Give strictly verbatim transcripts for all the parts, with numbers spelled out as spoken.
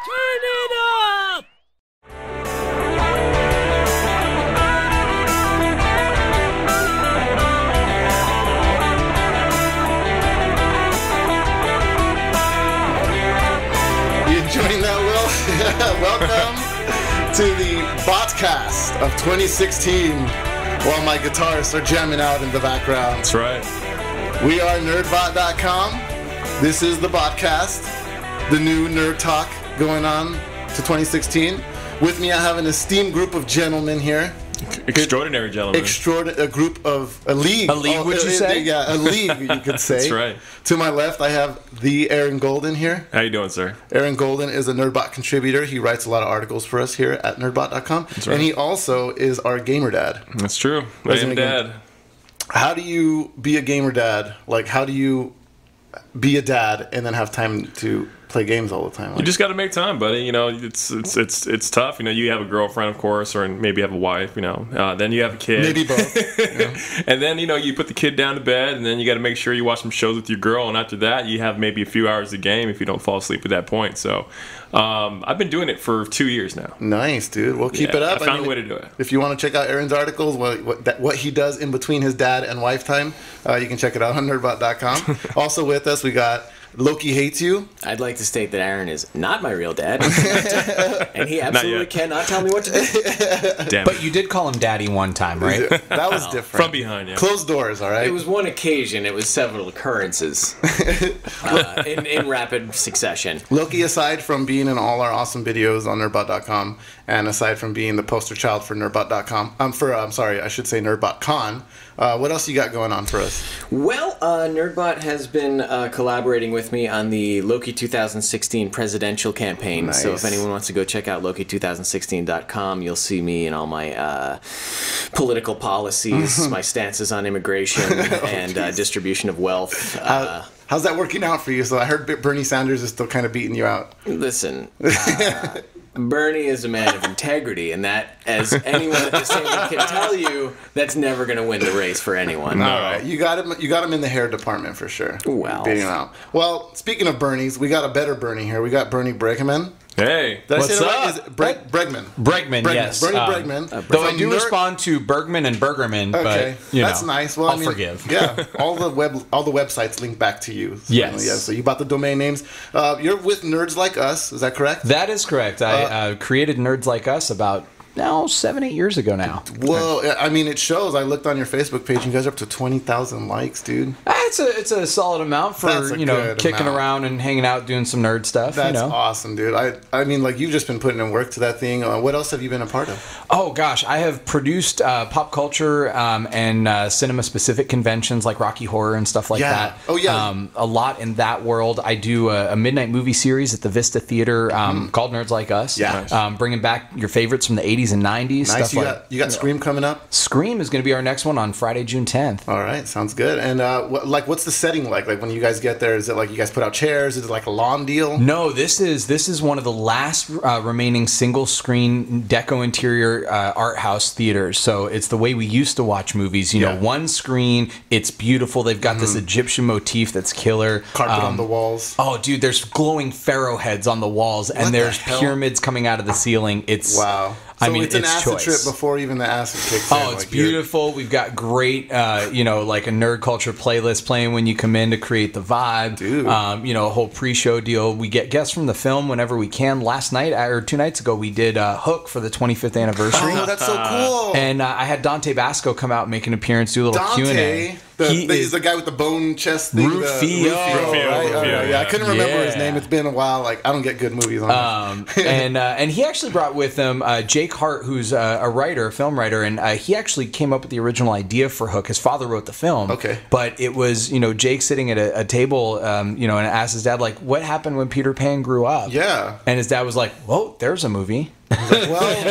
Turn it up! You enjoying that, Will? Welcome to the Botcast of twenty sixteen, while my guitarists are jamming out in the background. That's right. We are Nerdbot dot com. This is the Botcast, the new nerd talk going on to twenty sixteen. With me, I have an esteemed group of gentlemen here. Extraordinary gentlemen. Extraordinary, a group of, a league. A league, oh, would you uh, say? Yeah, a league, you could say. That's right. To my left, I have the Aaron Golden here. How you doing, sir? Aaron Golden is a Nerdbot contributor. He writes a lot of articles for us here at Nerdbot dot com. That's right. And he also is our gamer dad. That's true. I Isn't am it dad. How do you be a gamer dad? Like, how do you be a dad and then have time to play games all the time? Like, You just got to make time, buddy. You know, it's it's it's it's tough. You know, you have a girlfriend, of course, or maybe you have a wife. You know, uh, then you have a kid. maybe both. Yeah. And then, you know, you put the kid down to bed, and then you got to make sure you watch some shows with your girl. And after that, you have maybe a few hours of game if you don't fall asleep at that point. So, um, I've been doing it for two years now. Nice, dude. Well, keep Yeah, it up. I found a way to do it. If you want to check out Aaron's articles, what what, that, what he does in between his dad and wife time, uh, you can check it out on Nerdbot dot com. Also with us, we got Loki Hates You. I'd like to state that Aaron is not my real dad, and he absolutely yet. cannot tell me what to do. Damn But it. you did call him Daddy one time, right? That was different. From behind, yeah. Closed doors, all right? It was one occasion. It was several occurrences uh, in, in rapid succession. Loki, aside from being in all our awesome videos on Nerdbot dot com, and aside from being the poster child for Nerdbot dot com, um, for, uh, I'm sorry, I should say NerdbotCon, uh, what else you got going on for us? Well, uh, Nerdbot has been uh, collaborating with me on the Loki two thousand sixteen presidential campaign. So Nice. if anyone wants to go check out Loki two thousand sixteen dot com, you'll see me and all my uh, political policies, my stances on immigration and uh, distribution of wealth. Uh, How's that working out for you? So I heard Bernie Sanders is still kind of beating you out. listen, uh, Bernie is a man of integrity, and that, as anyone at this table can tell you, that's never going to win the race for anyone. All right, you got him. You got him in the hair department for sure. Well. beating him out. Well, speaking of Bernies, we got a better Bernie here. We got Bernie Bregman. Hey, Did what's I say that right? up? Is it Bre- Bregman. Bregman, Bregman. yes. Bernie Um, Bregman. Though I From do Nerd- respond to Bergman and Bergerman, Okay, but you know, that's nice. Well, I'll I mean, forgive. Yeah, all the web, all the websites link back to you. So, Yes. Yeah. So you bought the domain names. Uh, you're with Nerds Like Us. Is that correct? That is correct. I uh, created Nerds Like Us about now seven, eight years ago now. Whoa! I mean, it shows. I looked on your Facebook page. You guys are up to twenty thousand likes, dude. Uh, It's a it's a solid amount for That's a you know good kicking amount. around and hanging out doing some nerd stuff. That's you know. awesome, dude. I I mean, like you've just been putting in work to that thing. Uh, what else have you been a part of? Oh gosh, I have produced uh, pop culture um, and uh, cinema specific conventions like Rocky Horror and stuff like Yeah. that. Oh, yeah. um, a lot in that world. I do a, a midnight movie series at the Vista Theater um, called Nerds Like Us. Yeah. Nice. um, bringing back your favorites from the eighties and nineties. Nice. Stuff You like got you got Scream coming up. Scream is going to be our next one on Friday, June tenth. All right, sounds good. And uh, what, like, what's the setting like? Like when you guys get there, is it like you guys put out chairs? Is it like a lawn deal? No, this is this is one of the last uh, remaining single screen deco interior uh, art house theaters. So it's the way we used to watch movies. You Yeah. know, one screen. It's beautiful. They've got this Egyptian motif that's killer. Carpet Um, on the walls. Oh, dude, there's glowing pharaoh heads on the walls, What and the there's hell? pyramids coming out of the ceiling. It's Wow. So I mean, it's an acid choice. trip before even the acid kicks in. Oh, it's like you're- beautiful. We've got great, uh, you know, like a nerd culture playlist playing when you come in to create the vibe. Dude. Um, you know, a whole pre-show deal. We get guests from the film whenever we can. Last night, or two nights ago, we did uh, Hook for the twenty-fifth anniversary. Oh, that's so cool. And uh, I had Dante Basco come out and make an appearance, do a little Q and Dante, A. the, He the, is he's the guy with the bone chest thing. the- Rufio. Rufio, Rufio, right? Rufio, Oh, yeah, yeah. I couldn't remember his Yeah. name. It's been a while. Like I don't get good movies on. Um, and uh, and he actually brought with him uh, Jake Hart, who's uh, a writer, a film writer, and uh, he actually came up with the original idea for Hook. His father wrote the film. Okay. But it was, you know, Jake sitting at a, a table, um, you know, and asked his dad, like, what happened when Peter Pan grew up? Yeah. And his dad was like, whoa, there's a movie. Like,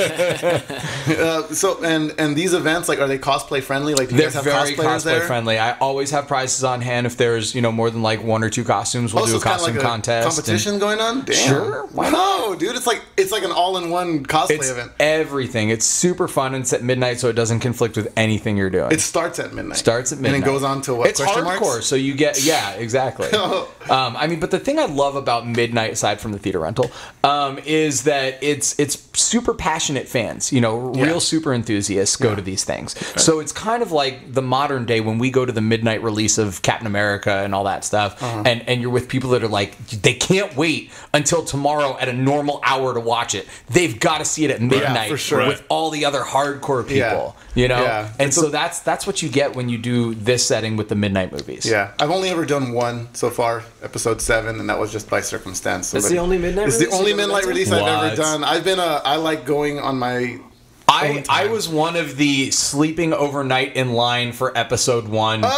well, uh, so and and these events, like, are they cosplay friendly? Like, do you They're guys have very cosplayers cosplay there? friendly. I always have prizes on hand. If there's, you know, more than like one or two costumes, we'll Oh, do so a it's kinda costume like a contest. competition and- going on? Damn. Sure, why No, dude, it's like it's like an all-in-one cosplay It's event. everything. It's super fun, and it's at midnight, so it doesn't conflict with anything you're doing. It starts at midnight. Starts at midnight. And it goes on to what? It's question hardcore, marks? so you get yeah, exactly. um, I mean, but the thing I love about midnight, aside from the theater rental, um, is that it's it's super passionate fans. You know, Yeah. real super enthusiasts go Yeah. to these things. So it's kind of like the modern day when we go to the midnight release of Captain America and all that stuff, Uh-huh. and and you're with people that are like, they can't wait until tomorrow at a normal hour to watch it. They've got to see it at midnight for sure. with all the other hardcore people. Yeah. You know, Yeah. and It's so a- that's that's what you get when you do this setting with the midnight movies. Yeah, I've only ever done one so far, episode seven, and that was just by circumstance. So That's that- the only midnight It's release the only you've ever midnight been to? release I've ever What? done. I've been a. I like going on my. I, own I time. was one of the sleeping overnight in line for episode one people.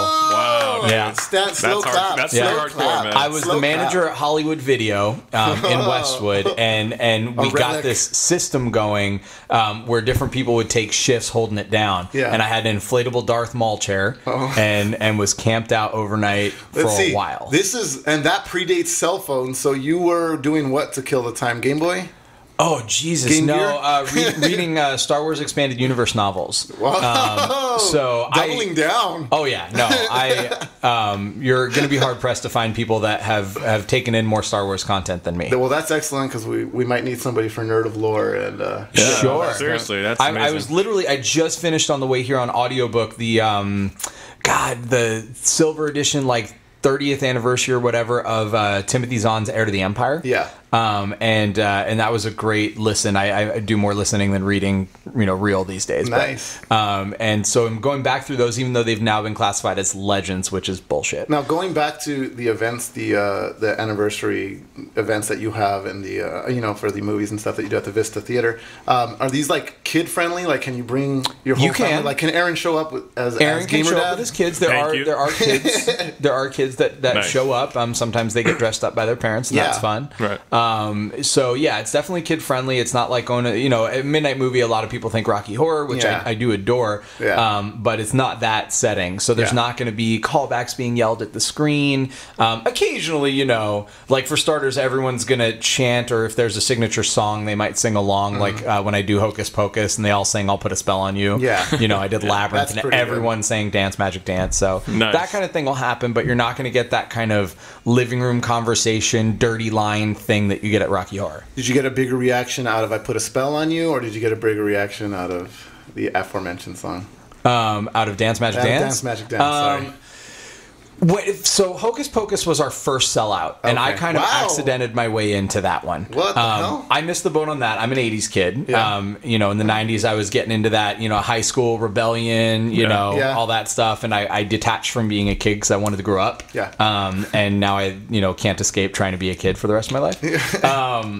Wow, dude. Yeah. Stand, slow That's hard- clap. that's slow pretty hardcore, clap. man. I was Slow the manager clap. at Hollywood Video um, in Westwood, and and we A got relic. this system going um, where different people would take shifts holding it down. Yeah. And I had an inflatable Darth Maul chair, Oh. and and was camped out overnight for Let's see. a while. This is and that predates cell phones. So you were doing what to kill the time? Game Boy. Oh Jesus! Game no, Gear? uh, re- reading uh, Star Wars Expanded Universe novels. Wow. so I- doubling down. Oh yeah, no, I. Um, you're going to be hard pressed to find people that have have taken in more Star Wars content than me. Well, that's excellent because we, we might need somebody for Nerd of Lore and. Uh, Yeah, Sure. Seriously, that's I, amazing. I was literally. I just finished on the way here on audiobook the, um, God, the silver edition, like thirtieth anniversary or whatever of uh, Timothy Zahn's Heir to the Empire. Yeah. Um, and uh, and that was a great listen. I, I do more listening than reading, you know, real these days. But, Nice. um, and so I'm going back through those, even though they've now been classified as legends, which is bullshit. Now going back to the events, the uh, the anniversary events that you have, and the uh, you know for the movies and stuff that you do at the Vista Theater, um, are these like kid friendly? Like, can you bring your whole You can. family? Like, can Aaron show up with, as Aaron as can gamer show dad? up with his kids. There Thank are you. there are kids there are kids that, that Nice. show up. Um, sometimes they get dressed up by their parents, and Yeah. that's fun. Right. Um, so yeah, it's definitely kid friendly. It's not like going to you know a midnight movie. A lot of people think Rocky Horror, which Yeah. I, I do adore. Yeah. Um, but it's not that setting. So there's Yeah. not going to be callbacks being yelled at the screen. Um, occasionally, you know, like for starters, everyone's going to chant, or if there's a signature song, they might sing along. Like uh, when I do Hocus Pocus, and they all sing "I'll Put a Spell on You." Yeah. You know, I did Labyrinth, That's and pretty good. everyone sang Dance Magic Dance. So Nice. that kind of thing will happen, but you're not going to get that kind of living room conversation, dirty line thing that you get at Rocky Horror. Did you get a bigger reaction out of "I Put a Spell on You," or did you get a bigger reaction out of the aforementioned song? Um, out of Dance Magic Out of Dance? Dance Magic Dance. Sorry. Um, What, so Hocus Pocus was our first sellout, and I Okay. kind of Wow. accidented my way into that one. What the um, hell? I missed the boat on that. I'm an eighties kid. Yeah. Um, you know, in the nineties, I was getting into that, you know, high school rebellion, you Yeah. know, Yeah. all that stuff, and I, I detached from being a kid because I wanted to grow up. Yeah. Um, and now I, you know, can't escape trying to be a kid for the rest of my life. um,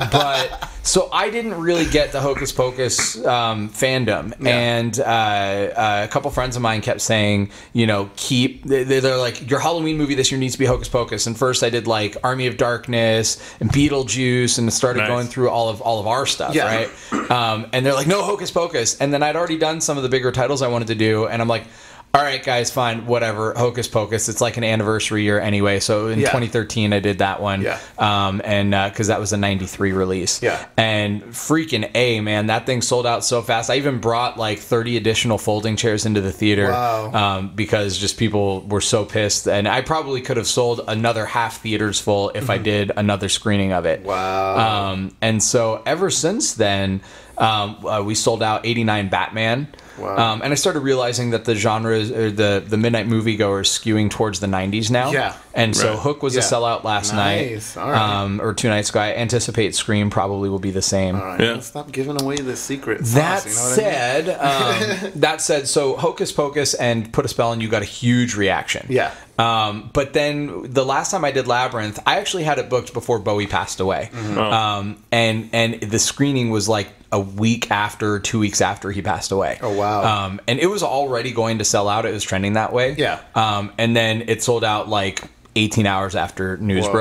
but so I didn't really get the Hocus Pocus um, fandom, Yeah. and uh, uh, a couple friends of mine kept saying, you know, keep. they- They're like, your Halloween movie this year needs to be Hocus Pocus. And first I did like Army of Darkness and Beetlejuice, and started Nice. going through all of all of our stuff, Yeah. right? Um, and they're like, no, Hocus Pocus. And then I'd already done some of the bigger titles I wanted to do, and I'm like, all right, guys, fine, whatever. Hocus Pocus. It's like an anniversary year anyway. So in Yeah. twenty thirteen, I did that one. Yeah. Um, and because that was a ninety-three release. Yeah. And freaking A, man, that thing sold out so fast. I even brought like thirty additional folding chairs into the theater. Wow. Um, because just people were so pissed. And I probably could have sold another half theaters full if I did another screening of it. Wow. Um, and so ever since then, um, uh, we sold out eighty-nine Batman. Wow. Um, and I started realizing that the genre, or the, the midnight moviegoer is skewing towards the nineties now. Yeah. And so Right. Hook was Yeah. a sellout last Nice. night. All right. Um, or two nights ago. I anticipate Scream probably will be the same. All right. Yeah. Stop giving away the secret sauce, That you know what I mean? said, um, that said, so Hocus Pocus and Put a Spell on You got a huge reaction. Yeah. Um, but then the last time I did Labyrinth, I actually had it booked before Bowie passed away. Mm-hmm. Oh. Um, and and the screening was like a week after, two weeks after he passed away. Oh, wow. Um, and it was already going to sell out. It was trending that way. Yeah. Um, and then it sold out like eighteen hours after news Whoa. broke.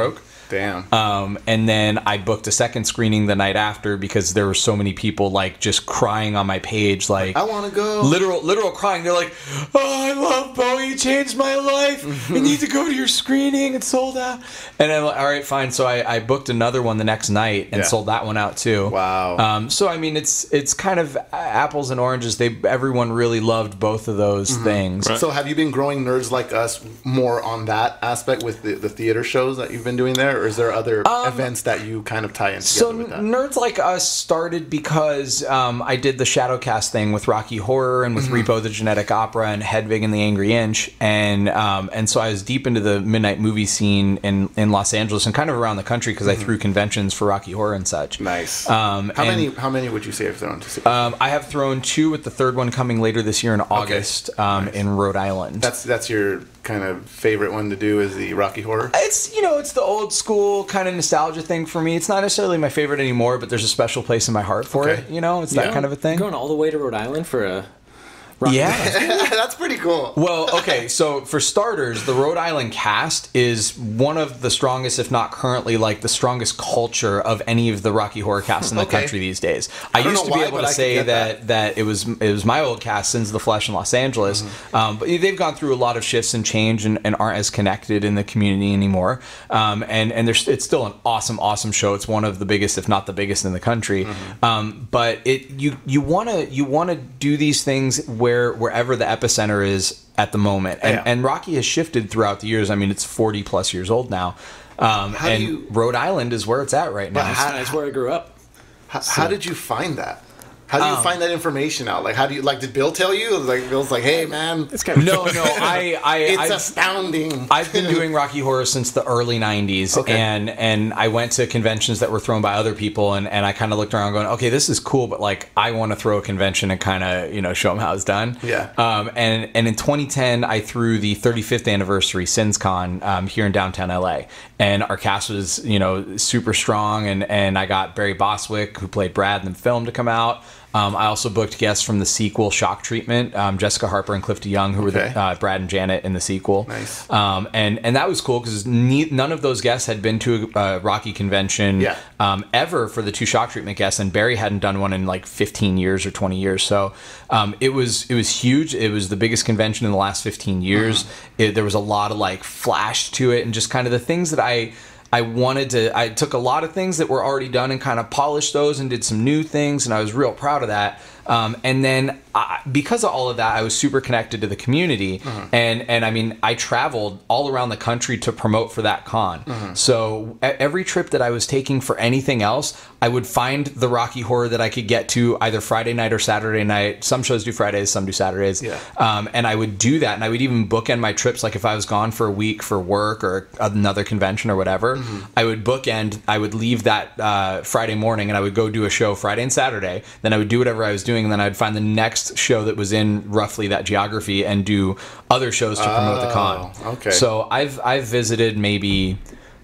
Damn. Um, and then I booked a second screening the night after because there were so many people like just crying on my page, like I want to go. Literal, literal crying. They're like, "Oh, I love Bowie. He changed my life. I need to go to your screening. It's sold out." And I'm like, "All right, fine." So I, I booked another one the next night and Yeah. sold that one out too. Wow. Um, so I mean, it's it's kind of apples and oranges. They everyone really loved both of those things. Right. So have you been growing Nerds Like Us more on that aspect with the, the theater shows that you've been doing there, or is there other Um, events that you kind of tie in together So with that? Nerds Like Us started because um, I did the Shadowcast thing with Rocky Horror and with Repo the Genetic Opera and Hedwig and the Angry Inch, and um, and so I was deep into the midnight movie scene in, in Los Angeles and kind of around the country because I threw conventions for Rocky Horror and such. Nice. Um, how and, many How many would you say have thrown to see? Um, I have thrown two, with the third one coming later this year in August um, Nice. in Rhode Island. that's that's your kind of favorite one to do, is the Rocky Horror? It's, you know, it's the old school kind of nostalgia thing for me. It's not necessarily my favorite anymore, but there's a special place in my heart for Okay. it. You know, it's that Yeah. kind of a thing. Going all the way to Rhode Island for a rock Yeah. That's pretty cool. Well, okay, so for starters, the Rhode Island cast is one of the strongest, if not currently, like the strongest culture of any of the Rocky Horror casts in the Okay. country these days. I, don't used know to be why, able but to I could say get that, that it was it was my old cast, Sins of the Flesh in Los Angeles, Mm-hmm. um, but they've gone through a lot of shifts and change and, and aren't as connected in the community anymore. Um, and and there's, it's still an awesome, awesome show. It's one of the biggest, if not the biggest, in the country. Mm-hmm. Um, but it you you want to you want to do these things where wherever the epicenter is at the moment, and, Yeah. and Rocky has shifted throughout the years. I mean, it's forty plus years old now, um, How do and you- Rhode Island is where it's at right now. But how- That's where I grew up. How, how did you find that? How do you Um, find that information out? Like, how do you, like, did Bill tell you? Like, Bill's like, hey, man, It's kind of no, no, I, I, it's I've, astounding. I've been doing Rocky Horror since the early nineties, Okay. and and I went to conventions that were thrown by other people, and, and I kind of looked around going, okay, this is cool, but like I want to throw a convention and kind of, you know, show them how it's done. Yeah. Um, and and in twenty ten, I threw the thirty-fifth anniversary SinsCon um, here in downtown L A, and our cast was, you know, super strong, and and I got Barry Bostwick, who played Brad in the film, to come out. Um, I also booked guests from the sequel, Shock Treatment, um, Jessica Harper and Cliff DeYoung, who were Okay. the, uh, Brad and Janet in the sequel. Nice. Um, and and that was cool because ne- none of those guests had been to a, a Rocky convention Yeah. um, ever for the two Shock Treatment guests, and Barry hadn't done one in like fifteen years or twenty years. So um, it was it was huge. It was the biggest convention in the last fifteen years. It, there was a lot of like flash to it, and just kind of the things that I. I wanted to, I took a lot of things that were already done and kind of polished those and did some new things, and I was real proud of that. Um, and then I, because of all of that, I was super connected to the community. Mm-hmm. And, and I mean, I traveled all around the country to promote for that con. Mm-hmm. So e- every trip that I was taking for anything else, I would find the Rocky Horror that I could get to either Friday night or Saturday night. Some shows do Fridays, some do Saturdays. Yeah. Um, and I would do that, and I would even bookend my trips. Like if I was gone for a week for work or another convention or whatever, Mm-hmm. I would bookend. I would leave that uh, Friday morning, and I would go do a show Friday and Saturday. Then I would do whatever I was doing, and then I'd find the next show that was in roughly that geography and do other shows to promote the con. Oh, okay. So I've I've visited maybe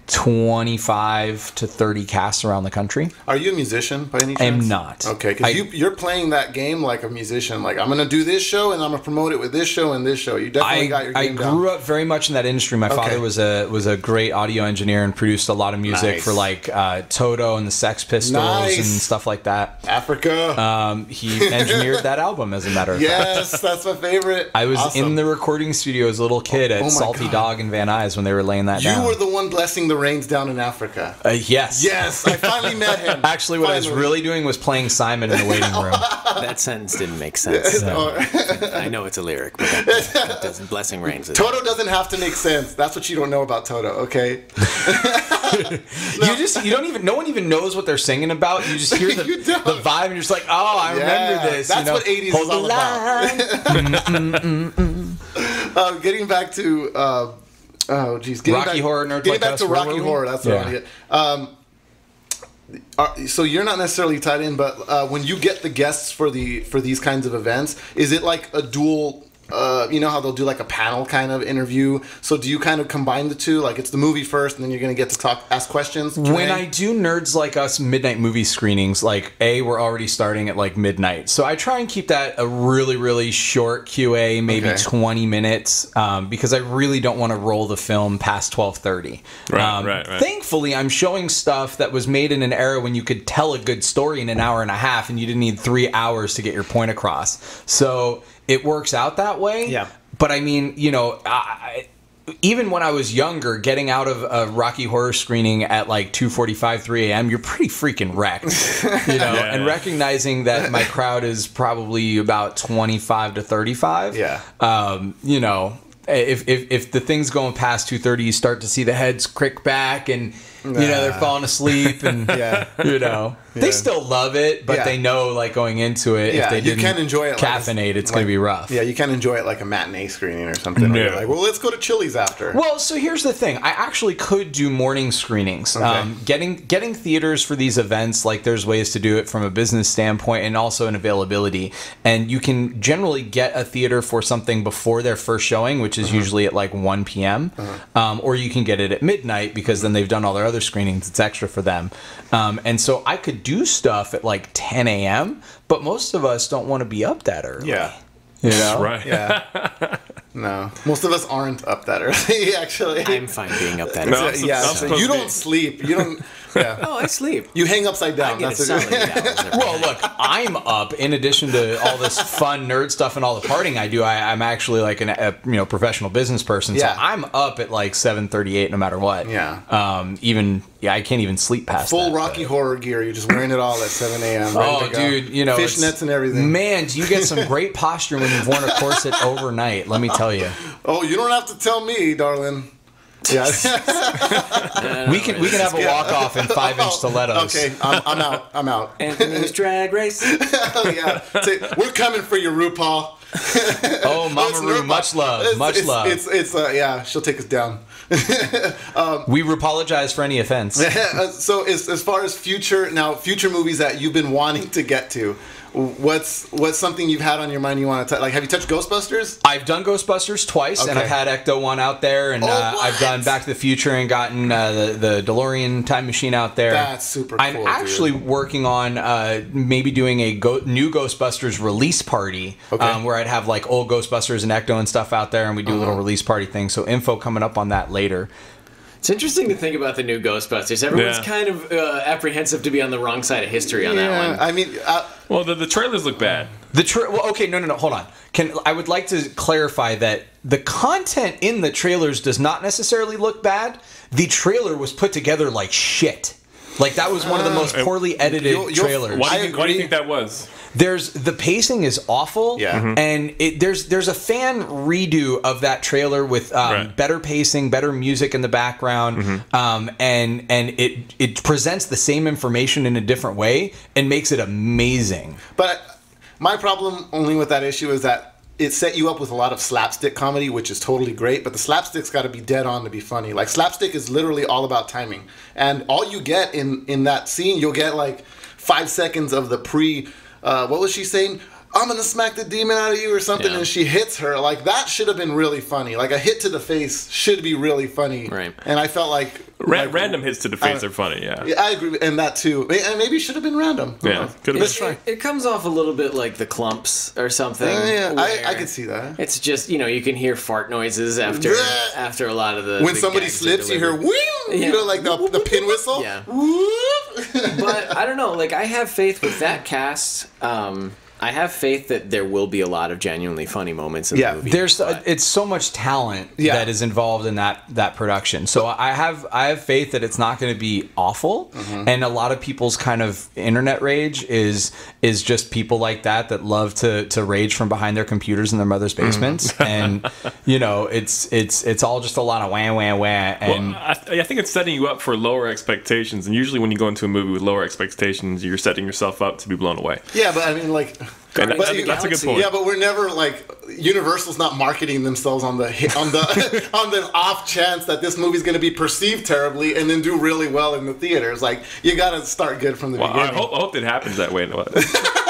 twenty-five to thirty casts around the country. Are you a musician by any I chance? am not. Okay, I- because you, you're playing that game like a musician. Like, I'm going to do this show, and I'm going to promote it with this show and this show. You definitely I, got your I game grew down. up very much in that industry. My Okay. father was a was a great audio engineer and produced a lot of music Nice. for like uh, Toto and the Sex Pistols Nice. and stuff like that. Africa. Um, he engineered that album, as a matter of fact. yes, that's my favorite. I was Awesome. in the recording studio as a little kid at Oh my Salty God. Dog and Van Nuys when they were laying that You down. were the one blessing the rains down in Africa. uh, yes. Yes, I finally met him. Actually, what I was Finally. really doing was playing Simon in the waiting room. That sentence didn't make sense. So. I know it's a lyric, but that, that doesn't. Blessing rains. Toto doesn't have to make sense. That's what you don't know about Toto, okay? You just you don't even no one even knows what they're singing about. You just hear the, You don't. the vibe and you're just like, oh, I Yeah, remember this. that's you know? what eighties Hold is all the about. line. Uh, getting back to uh, oh geez, getting Rocky back, Horror, Nerd Getting Like back Us, to where Rocky were we? Horror. That's what Yeah. I want to get. Um, are, so you're not necessarily tied in, but uh, when you get the guests for the for these kinds of events, is it like a dual uh, you know how they'll do like a panel kind of interview. So do you kind of combine the two? Like it's the movie first, and then you're gonna get to talk, ask questions. Q and A? When I do Nerds Like Us midnight movie screenings, like A, we're already starting at like midnight, so I try and keep that a really really short Q A, maybe Okay. twenty minutes, um, because I really don't want to roll the film past twelve thirty. Right, um, right, right. Thankfully, I'm showing stuff that was made in an era when you could tell a good story in an hour and a half, and you didn't need three hours to get your point across. So it works out that way. Yeah. But I mean, you know, I, even when I was younger, getting out of a Rocky Horror screening at like two forty-five, three a.m., you're pretty freaking wrecked, you know. Yeah. And recognizing that my crowd is probably about twenty-five to thirty-five. Yeah. Um, you know, if if if the thing's going past two thirty, you start to see the heads crick back, and you know they're falling asleep, and Yeah. you know they Yeah. still love it, but Yeah. they know like going into it, Yeah, if they you didn't can enjoy it like a- caffeinate, it's like- gonna be rough. Yeah, you can enjoy it like a matinee screening or something. Where No. you're like, well, let's go to Chili's after. Well, so here's the thing. I actually could do morning screenings. Okay. Um, getting getting theaters for these events, like there's ways to do it from a business standpoint and also an availability. And you can generally get a theater for something before their first showing, which is usually at like one p.m. Um, or you can get it at midnight because then they've done all their other screenings. It's extra for them. Um, and so I could do stuff at like ten a.m., but most of us don't want to be up that early. Yeah. You know? Right. Yeah. No. Most of us aren't up that early, actually. I'm fine being up that No, early. I'm yeah, I'm so supposed you to be- don't sleep. You don't. Yeah. Oh, I sleep. You hang upside I down. get a That's solid a eight hours every Well, night. look, I'm up. In addition to all this fun nerd stuff and all the partying I do, I, I'm actually like an, a you know professional business person. Yeah. So I'm up at like seven thirty-eight no matter what. Yeah. Um. Even yeah, I can't even sleep past full that, Rocky but- Horror gear. You're just wearing it all at seven a.m. ready Oh, to go. dude, you know it's- fishnets and everything. Man, do you get some great posture when you've worn a corset overnight? Let me tell you. Oh, you don't have to tell me, darling. Yeah. We can we can have a walk off in five inch stilettos. Okay, I'm, I'm out. I'm out. Anthony's Drag Race. Oh, yeah. Say, we're coming for you, RuPaul. Oh, Mama It's Ru, Nerdbot. much love, It's, much it's, love. It's it's uh, yeah. She'll take us down. We apologize for any offense. Uh, so as as far as future now, future movies that you've been wanting to get to, what's what's something you've had on your mind you want to touch? Like, have you touched Ghostbusters? I've done Ghostbusters twice, and Okay. I've had Ecto one out there, and Oh, uh, I've what? done Back to the Future and gotten uh, the the DeLorean time machine out there. That's super I'm cool, actually dude. working on uh, maybe doing a go- new Ghostbusters release party, Okay. um, where I'd have like old Ghostbusters and Ecto and stuff out there, and we do a little release party thing. So info coming up on that later. It's interesting to think about the new Ghostbusters. Everyone's Yeah. kind of uh, apprehensive to be on the wrong side of history on Yeah, that one. I mean, uh, Well, the, the trailers look bad. The tra- well, okay, no, no, no, hold on. Can I would like to clarify that the content in the trailers does not necessarily look bad. The trailer was put together like shit. Like that was one of the most Uh, poorly edited you'll- you'll- trailers. Why do, I you, why do you agree. think that was? There's the pacing is awful, Yeah. Mhm. and it, there's there's a fan redo of that trailer with um, Right. better pacing, better music in the background, um, and and it it presents the same information in a different way and makes it amazing. but my problem only with that issue is that it set you up with a lot of slapstick comedy, which is totally great, but the slapstick's got to be dead on to be funny. Like, slapstick is literally all about timing. And all you get in, in that scene, you'll get like five seconds of the pre, uh, what was she saying? I'm going to smack the demon out of you or something, Yeah. and she hits her. Like, that should have been really funny. Like, a hit to the face should be really funny. Right. And I felt like... Ra- like- random hits to the face Uh, are funny, yeah. Yeah, I agree, with- and that too. And maybe it should have been random. Who Yeah, knows? could have It, been. it, it comes off a little bit like the Clumps or something. Yeah, yeah, I, where I could see that. It's just, you know, you can hear fart noises after Bleh. after a lot of the When the somebody gags are slips, you hear delivered. whee! Yeah. You know, like the, the pin whistle? Yeah. Whoop. But I don't know, like I have faith with that cast. Um, I have faith that there will be a lot of genuinely funny moments in Yeah, the movie. There's but- it's so much talent Yeah. that is involved in that that production. So I have I have faith that it's not going to be awful. Mm-hmm. And a lot of people's kind of internet rage is is just people like that that love to to rage from behind their computers in their mother's Mm-hmm. basements. And you know, it's it's it's all just a lot of wah wah wah. And Well, I, I think it's setting you up for lower expectations, and usually when you go into a movie with lower expectations, you're setting yourself up to be blown away. Yeah, but I mean, like... And that- but that's, you- that's a good Galaxy. point. Yeah, but we're never, like... Universal's not marketing themselves on the hit, on the on the off chance that this movie's going to be perceived terribly and then do really well in the theaters. Like, you got to start good from the Well, I beginning. hope, I hope it happens that way.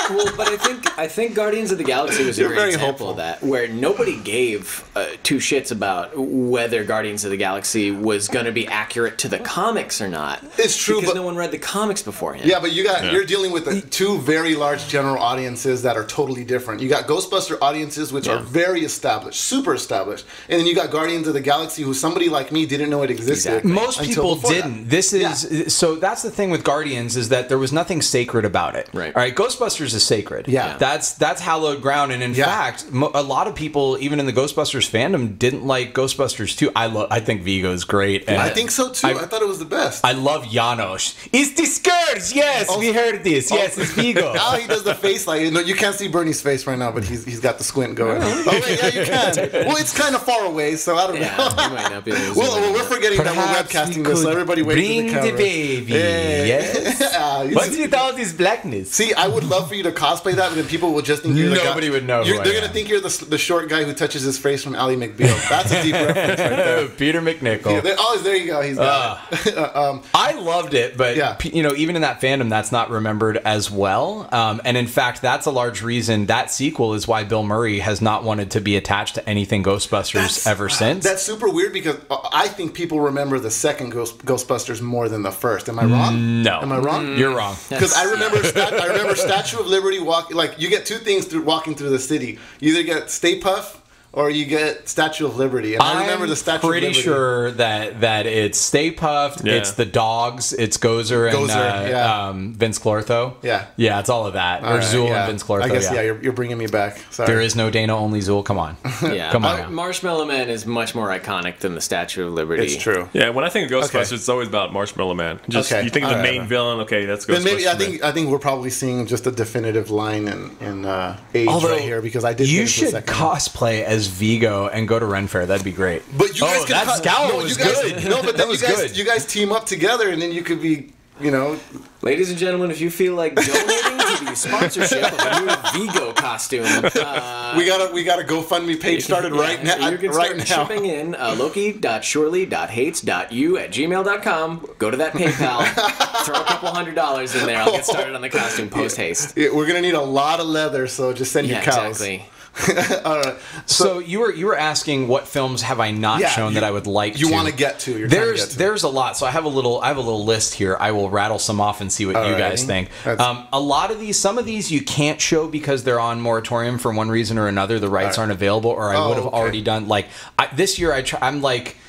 Well, but I think I think Guardians of the Galaxy was a You're great very example hopeful. of that, where nobody gave uh, two shits about whether Guardians of the Galaxy was going to be accurate to the comics or not. It's true, because but no one read the comics beforehand. Yeah, but you got Yeah. you're dealing with the two very large general audiences that are totally different. You got Ghostbuster audiences, which are Yeah. very established, super established, and then you got Guardians of the Galaxy, who somebody like me didn't know it existed. Exactly. Most until people before that. didn't. This is Yeah. so that's the thing with Guardians is that there was nothing sacred about it. Right. All right. Ghostbusters is sacred. Yeah. That's that's hallowed ground, and in Yeah. fact, mo- a lot of people, even in the Ghostbusters fandom, didn't like Ghostbusters too. I love. I think Vigo's great. And I think so too. I, I- thought it was the best. I love Janos. It's the Scourge. Yes, we heard this. Yes, it's Vigo. Now he does the face like you know you can't see Bernie's face right now, but he's he's got the squint going. Oh wait, yeah, you can. Well, it's kind of far away, so I don't Yeah, know. you might not be able to Well, zoom in well, we're on that. forgetting that Perhaps we're we webcasting this, so could everybody wait bring for the the camera. baby. Yes. Yeah, you What's see- with all this blackness? See, I would love for you to cosplay that, but then people will just think you're the guy. Nobody would know who You're, I they're am. gonna think you're the, the short guy who touches his face from Ally McBeal. That's a deep reference right there. Peter McNichol. Yeah, there- oh, there you go. He's got it. um, I loved it, but Yeah. p- you know, even in that fandom, that's not remembered as well. Um, and in fact, that's a large reason that sequel is why Bill Murray has not wanted to be attached to anything Ghostbusters ever since. That's super weird because uh, I think people remember the second Ghost, Ghostbusters more than the first. Am I wrong? no, Am I wrong? You're wrong. Because I remember, stat, I remember Statue of Liberty walk. Like you get two things through walking through the city. You either get Stay Puft or you get Statue of Liberty. And I remember I'm the Statue pretty of Liberty. sure that that it's Stay Puft, Yeah. it's the dogs, it's Gozer and Gozer, uh, yeah. um, Vince Clortho. Yeah. yeah, it's all of that. All or right, Zool yeah. and Vince Clortho. I guess yeah, yeah, you're, you're bringing me back. Sorry. there is no Dana, only Zool. Come on, Yeah, come on. Mar- now. Marshmallow Man is much more iconic than the Statue of Liberty. It's true. Yeah, when I think of Ghostbusters, Okay. it's always about Marshmallow Man. Just Okay. you think of the All right, main all right. villain, okay, that's Ghostbusters. Then maybe I Man. think I think we're probably seeing just a definitive line in in uh, age Although, right here because I did. You get into the should second one. cosplay as Vigo and go to Ren Fair. That'd be great. But you Oh, guys can that co- scowl no, was you guys, good. No, but That then was you guys good. you guys team up together and then you could be, you know, Ladies and gentlemen, if you feel like donating to the sponsorship of a new Vigo costume, uh, we got a we got a GoFundMe page started yeah, right now. You can right start now. shipping in uh, loki dot shorley dot hates dot u at gmail dot com. Go to that PayPal, throw a couple hundred dollars in there. I'll get started on the costume post haste. Yeah, we're gonna need a lot of leather, so just send Yeah, your cows. exactly. All right. So, you were you were asking what films have I not Yeah, shown you- that I would like You to? want to get to? You're trying to There's get to. there's a lot. So I have a little I have a little list here. I will rattle some off and see what you Alrighty. guys think. That's- Um, a lot of these, some of these you can't show because they're on moratorium for one reason or another. The rights Alright. aren't available, or I Oh, would have okay. already done. Like I, this year, I try, I'm like.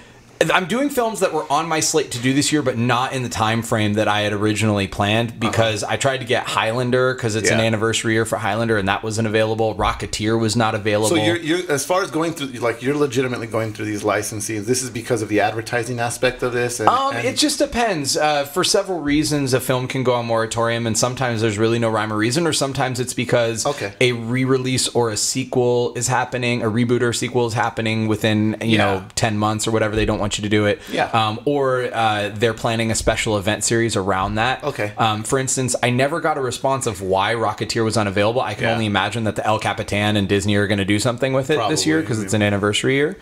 I'm doing films that were on my slate to do this year, but not in the time frame that I had originally planned because I tried to get Highlander because it's an Yeah. anniversary year for Highlander, and that wasn't available. Rocketeer was not available. So you're, you're as far as going through, like you're legitimately going through these licensees. This is because of the advertising aspect of this. And, Um, and- it just depends. Uh, for several reasons, a film can go on moratorium, and sometimes there's really no rhyme or reason, or sometimes it's because Okay. a re-release or a sequel is happening, a reboot or sequel is happening within you Yeah. know ten months or whatever. They don't want you to do it. Yeah. Um, or uh, they're planning a special event series around that. Okay. Um, for instance, I never got a response of why Rocketeer was unavailable. I can Yeah. only imagine that the El Capitan and Disney are going to do something with it this year Probably. because it's an anniversary year.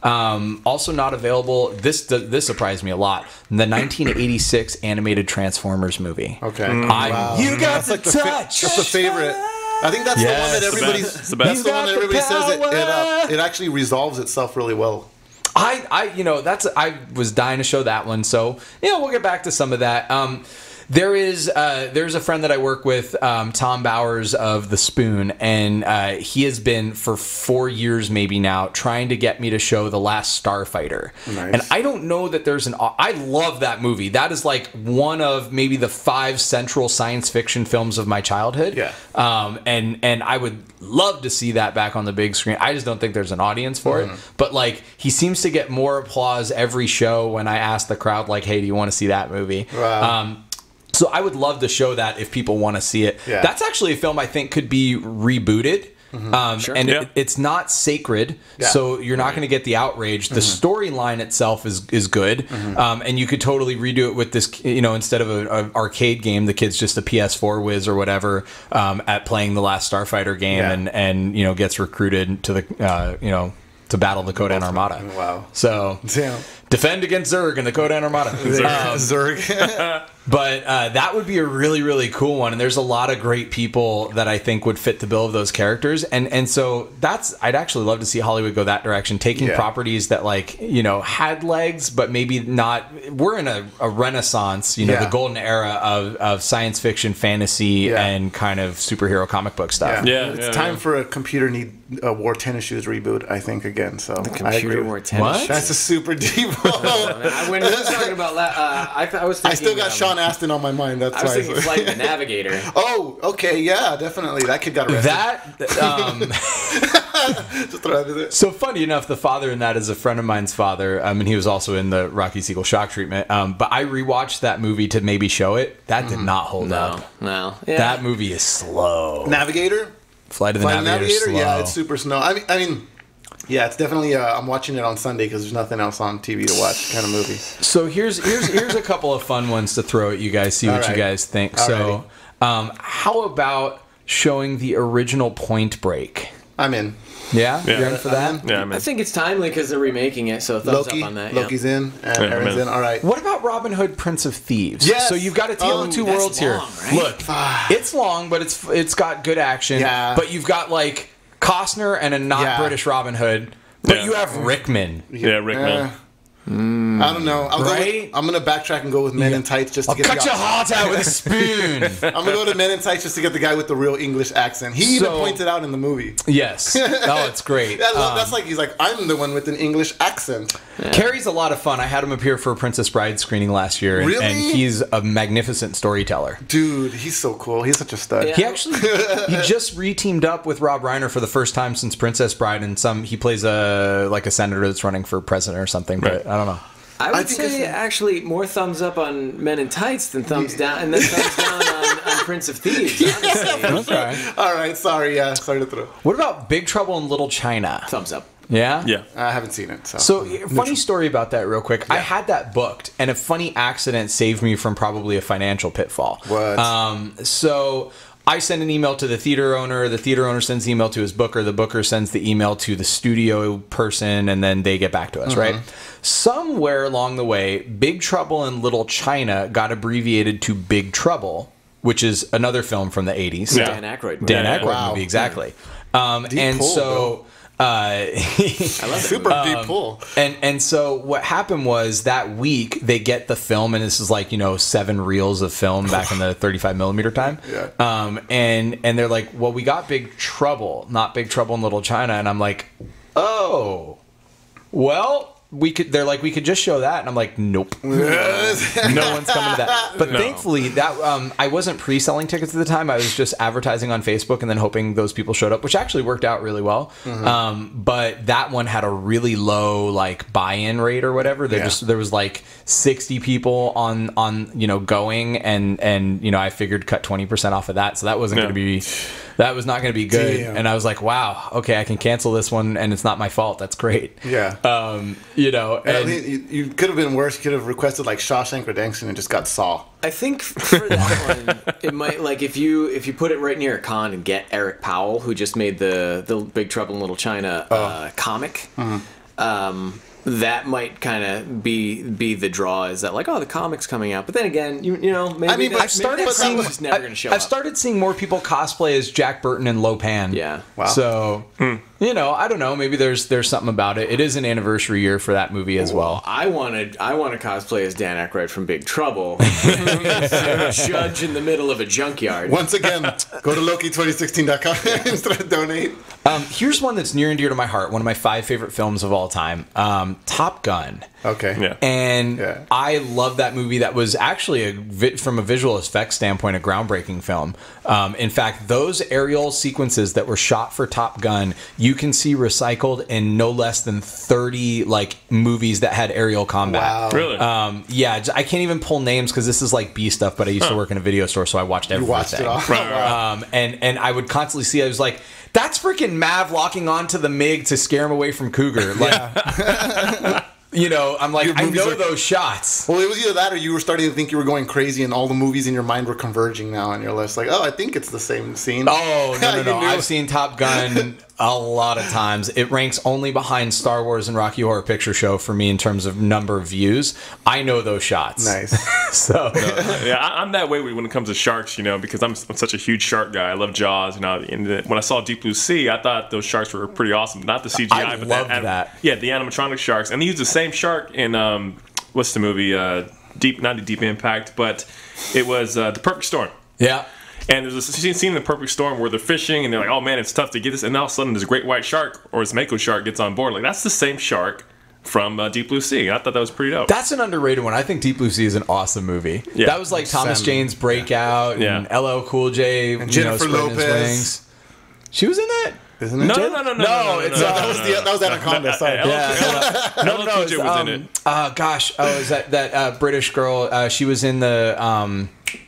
Um, also not available. This this surprised me a lot. The nineteen eighty-six animated Transformers movie. okay. I, Wow. You got That's the like the fa- touch. that's the favorite. I think that's the one Yes. that It's the everybody's. best. It's the best. That's the You one got that the everybody says it. It, uh, power. it actually resolves itself really well. I, I, you know, that's I was dying to show that one. So, you know, we'll get back to some of that. Um, there is, uh, there's a friend that I work with, um, Tom Bowers of The Spoon, and uh, he has been for four years maybe now trying to get me to show The Last Starfighter. Nice. And I don't know that there's an. I love that movie. That is like one of maybe the five central science fiction films of my childhood. Yeah. Um, and and I would love to see that back on the big screen. I just don't think there's an audience for it. But like, he seems to get more applause every show when I ask the crowd, like, "Hey, do you want to see that movie?" Wow. Um, so I would love to show that if people want to see it. Yeah. That's actually a film I think could be rebooted. Um, Sure. And Yeah. it, it's not sacred, Yeah. so you're not going to get the outrage. The storyline itself is is good, um, and you could totally redo it with this. You know, instead of an arcade game, the kid's just a P S four whiz or whatever um, at playing the Last Starfighter game, Yeah. and and you know gets recruited to the uh, you know to battle the Kodan Armada. Wow. So Damn. defend against Zurg and the Kodan Armada. Um, Zurg. But uh, that would be a really, really cool one. And there's a lot of great people that I think would fit the bill of those characters. And and so that's, I'd actually love to see Hollywood go that direction, taking Yeah. properties that, like, you know, had legs, but maybe not. We're in a, a renaissance, you know, Yeah. the golden era of, of science fiction, fantasy, Yeah. and kind of superhero comic book stuff. Yeah, it's yeah, time yeah. for a computer need uh, wore tennis shoes reboot. I think again. So I Computer agree. wore tennis. What? shoes. That's a super deep. I, when we was talking about, la- uh, I, th- I was thinking. I still got um, Sean Astin on my mind. That's I was why. thinking Flight of the Navigator. Oh, okay, yeah, definitely. That kid got arrested. That, um, Just throw that in there. so funny enough, the father in that is a friend of mine's father, um, and he was also in the Rocky Seagull shock treatment. Um, but I rewatched that movie to maybe show it. That did not hold No, up. no. Yeah. That movie is slow. Navigator. Flight of the Flight of the Navigator, Navigator. slow. Yeah, it's super slow. I mean, I mean, yeah, it's definitely. Uh, I'm watching it on Sunday because there's nothing else on T V to watch. Kind of movie. So here's here's here's a couple of fun ones to throw at you guys. See what All you right. guys think. So, um, how about showing the original Point Break? I'm in. Yeah, Yeah. you're in for that. Yeah, I mean, I think it's timely because they're remaking it, so thumbs Loki. up on that. Yeah. Loki's in. And Yeah, Aaron's man. in. All right. What about Robin Hood, Prince of Thieves? Yes. So you've got a tale Um, of two that's worlds long, here. right? Look, it's long, but it's it's got good action. Yeah. But you've got like Costner and a not Yeah. British Robin Hood. But Yeah. you have Rickman. yeah, Rickman. Uh, I don't know. I'll Right? go with, I'm gonna backtrack and go with Men in Tights just to I'll get. cut the your guy, heart out with a spoon. I'm gonna go to Men in Tights just to get the guy with the real English accent. He even So- points it out in the movie. Yes. Oh, it's great. That, Um, that's like he's like, I'm the one with an English accent. Carrie's a lot of fun. I had him appear for a Princess Bride screening last year, and, Really? and he's a magnificent storyteller. Dude, he's so cool. He's such a stud. Yeah. He actually he just re-teamed up with Rob Reiner for the first time since Princess Bride, and some he plays a like a senator that's running for president or something. But Right. I don't know. I would I think say it's- actually more thumbs up on Men in Tights than thumbs down, and then thumbs down on, on Prince of Thieves. Honestly. Okay. All right, sorry, yeah, sorry to throw. What about Big Trouble in Little China? Thumbs up. Yeah. Yeah. I haven't seen it, so. So, funny story about that, real quick. I had that booked, and a funny accident saved me from probably a financial pitfall. What? Um, so, I send an email to the theater owner. The theater owner sends the email to his booker. The booker sends the email to the studio person, and then they get back to us, right? Somewhere along the way, Big Trouble in Little China got abbreviated to Big Trouble, which is another film from the eighties. Yeah. Dan Aykroyd. Dan Yeah, Aykroyd wow. movie, exactly. Um, and pull, so, uh, I love Super that deep pull. and and so what happened was that week they get the film, and this is like, you know, seven reels of film back in the thirty-five millimeter time. Yeah. Um, and and they're like, well, we got Big Trouble, not Big Trouble in Little China, and I'm like, oh, well. We could. They're like, we could just show that, and I'm like, nope, no one's coming to that. But No. thankfully, that um, I wasn't pre-selling tickets at the time. I was just advertising on Facebook and then hoping those people showed up, which actually worked out really well. Um, but that one had a really low like buy-in rate or whatever. There Yeah. just there was like sixty people on on you know going, and and you know I figured cut twenty percent off of that, so that wasn't Yeah. going to be. That was not going to be good. Damn. And I was like, wow, okay, I can cancel this one, and it's not my fault. That's great. Yeah. Um, you know, At and least you, you could have been worse. You could have requested like Shawshank Redemption and just got Saw. I think for that one, it might like if you if you put it right near a con and get Eric Powell, who just made the the Big Trouble in Little China uh, comic. Um, that might kind of be be the draw. Is that like, oh, the comic's coming out? But then again, you you know, maybe I mean, that, but I've started maybe that seeing. comic's just never going to show I've up. started seeing more people cosplay as Jack Burton and Lopan. Yeah. Wow. So you know, I don't know. Maybe there's there's something about it. It is an anniversary year for that movie as well. I wanted I want to cosplay as Dan Aykroyd from Big Trouble, a judge in the middle of a junkyard. Once again, go to Loki twenty sixteen dot com instead of donate. Um, here's one that's near and dear to my heart. One of my five favorite films of all time. Um, Top Gun. Okay. Yeah. And Yeah. I love that movie. That was actually, a vi- from a visual effects standpoint, a groundbreaking film. Um, in fact, those aerial sequences that were shot for Top Gun, you can see recycled in no less than thirty like movies that had aerial combat. Wow. Really? Um, yeah, j- I can't even pull names because this is like B stuff. But I used to work in a video store, so I watched You everything. watched it all. Right, right, right. Um, and and I would constantly see. I was like, "That's freaking Mav locking onto the MiG to scare him away from Cougar." Like, you know, I'm like, Your I movies know are- those shots. Well, it was either that or you were starting to think you were going crazy and all the movies in your mind were converging now and you're less like, oh, I think it's the same scene. Oh no no You no! knew. I've seen Top Gun a lot of times. It ranks only behind Star Wars and Rocky Horror Picture Show for me in terms of number of views. I know those shots. Nice. So No, yeah, I, I'm that way when it comes to sharks, you know, because I'm, I'm such a huge shark guy. I love Jaws, you know. And the, when I saw Deep Blue Sea, I thought those sharks were pretty awesome. Not the C G I, I but love the, anim- that. Yeah, the animatronic sharks, and they used the same shark in um, what's the movie? Uh, Deep, not a Deep Impact, but it was uh, The Perfect Storm. yeah. And there's a scene in The Perfect Storm where they're fishing and they're like, oh man, it's tough to get this. And all of a sudden, this great white shark or this mako shark gets on board. Like, that's the same shark from uh, Deep Blue Sea. I thought that was pretty dope. That's an underrated one. I think Deep Blue Sea is an awesome movie. Yeah. That was like Thomas Sam- Jane's breakout Yeah. and L L Cool J, and Jennifer you know, spreading his Lopez. wings. She was in that? Isn't it? no, no, no, no, no, no, no, it's, no, uh, no, that was no, the no. that was Anaconda. Sorry. L- Yeah. L- No, L- no, Cool it's, J was um, in it. Uh, gosh, oh, is that that uh, British girl? Uh, she was in the um,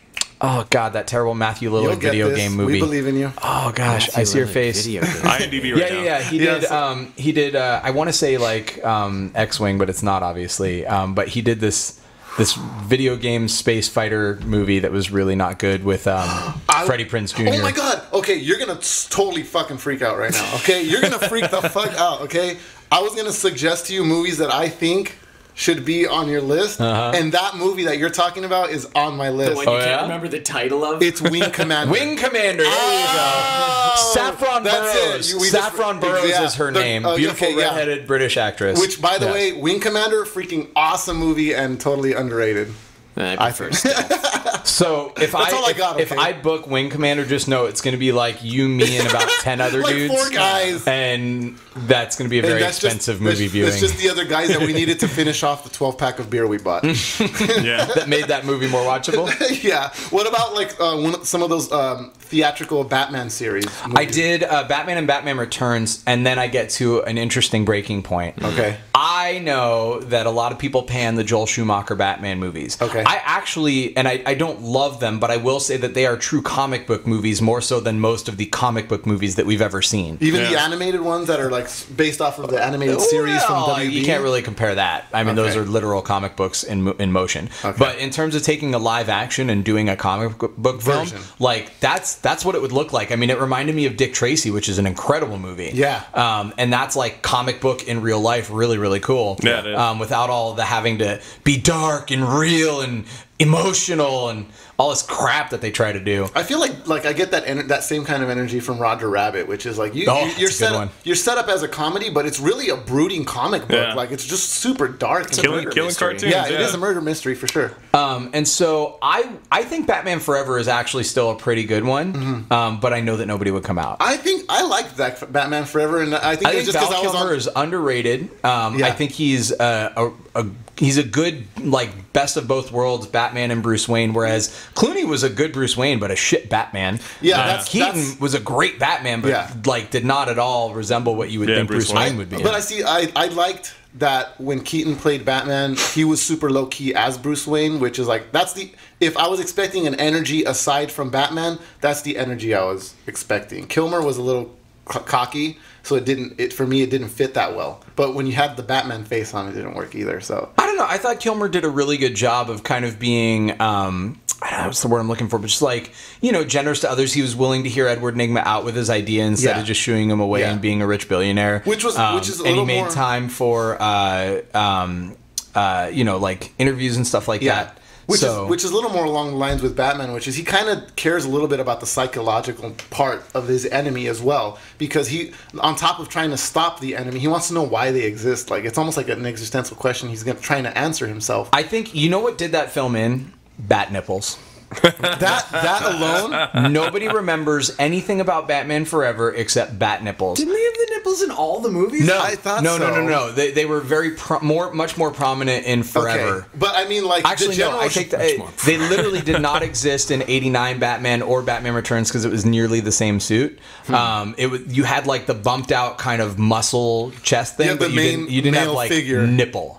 oh god, that terrible Matthew You'll Lillard get video this. game movie. We believe in you. Oh gosh, I see her face. Video game. IMDb right Yeah, now. yeah, yeah. He Yeah, did. so- Um, he did. Uh, I want to say like um, X-wing, but it's not obviously. Um, but he did this this video game space fighter movie that was really not good with um, I- Freddie Prinze Junior Oh my god. Okay, you're gonna s- totally fucking freak out right now. Okay, you're gonna freak the fuck out. Okay, I was gonna suggest to you movies that I think should be on your list, Uh-huh. and that movie that you're talking about is on my The list. one Oh, you can't yeah? remember the title of? It's Wing Commander. Wing Commander. There you go. Saffron That's it. Burrows. You- we just- Saffron Burrows yeah, is her the- name. oh, Beautiful okay, yeah. redheaded British actress. Which, by the Yeah. way, Wing Commander, freaking awesome movie and totally underrated. I I prefer think. Stealth. So if That's I, all I if, got, if okay? I book Wing Commander, just know it's going to be like you, me, and about ten other Like dudes. four guys. And that's going to be a And very that's just- expensive movie it's- viewing. It's just the other guys that we needed to finish off the twelve pack of beer we bought. Yeah. that made that movie more watchable. Yeah. What about like uh, one of, some of those um, theatrical Batman series? I movies? did uh, Batman and Batman Returns, and then I get to an interesting breaking point. Okay. I know that a lot of people pan the Joel Schumacher Batman movies. Okay. I actually, and I, I don't love them, but I will say that they are true comic book movies more so than most of the comic book movies that we've ever seen. Even the Yeah. animated ones that are like s- based off of the animated series from Well, W B. you can't really compare that. I mean, those Okay. are literal comic books in mo- in motion. Okay. But in terms of taking a live action and doing a comic book film, Version. like that's that's what it would look like. I mean, it reminded me of Dick Tracy, which is an incredible movie. Yeah. Um, and that's like comic book in real life, really, really cool. Yeah, it is. Um, without all the having to be dark and real and emotional and all this crap that they try to do. I feel like like I get that ener- that same kind of energy from Roger Rabbit, which is like you, Oh, you that's you're a good set one. up, you're set up as a comedy, but it's really a brooding comic book. Yeah. Like it's just super dark. and Killing, murder killing mystery. cartoons. Yeah, it is a murder mystery for sure. Um, and so I I think Batman Forever is actually still a pretty good one, Mm-hmm. um, but I know that nobody would come out. I think I liked that Batman Forever, and I think I it's think just Val because I was Kilmer on. is underrated. Um, Yeah. I think he's uh, a, a he's a good like best of both worlds Batman and Bruce Wayne. Whereas Clooney was a good Bruce Wayne, but a shit Batman. Yeah, Uh, that's- Keaton that's- was a great Batman, but Yeah. like did not at all resemble what you would Yeah, think Bruce Bruce, Wayne. Wayne would be. But I see, I, I liked that when Keaton played Batman, he was super low key as Bruce Wayne, which is like that's the if I was expecting an energy aside from Batman, that's the energy I was expecting. Kilmer was a little c- cocky, so it didn't. It for me, it didn't fit that well. But when you had the Batman face on, it didn't work either. So I don't know. I thought Kilmer did a really good job of kind of being, um, I don't know what's the word I'm looking for, but just like, you know, generous to others. He was willing to hear Edward Nygma out with his idea instead Yeah. of just shooing him away Yeah. and being a rich billionaire. Which was- Um, which is a and he little made more- time for, uh, um, uh, you know, like interviews and stuff like yeah. that. Which so, is which is a little more along the lines with Batman, which is he kind of cares a little bit about the psychological part of his enemy as well, because he, on top of trying to stop the enemy, he wants to know why they exist. Like it's almost like an existential question he's gonna, trying to answer himself. I think, you know what did that film in? Bat nipples. that that alone, Nobody remembers anything about Batman Forever except bat nipples. Didn't they have the nipples in all the movies? No, I thought no, no, so. no, no. They, they were very pro- more, much more prominent in Forever. okay. But I mean, like Actually, the general, no. I think that it- they literally did not exist in eighty-nine Batman or Batman Returns because it was nearly the same suit. Hmm. Um, it was you had like the bumped out kind of muscle chest thing, Yeah, the but you main didn't. You didn't have male like figure. nipple.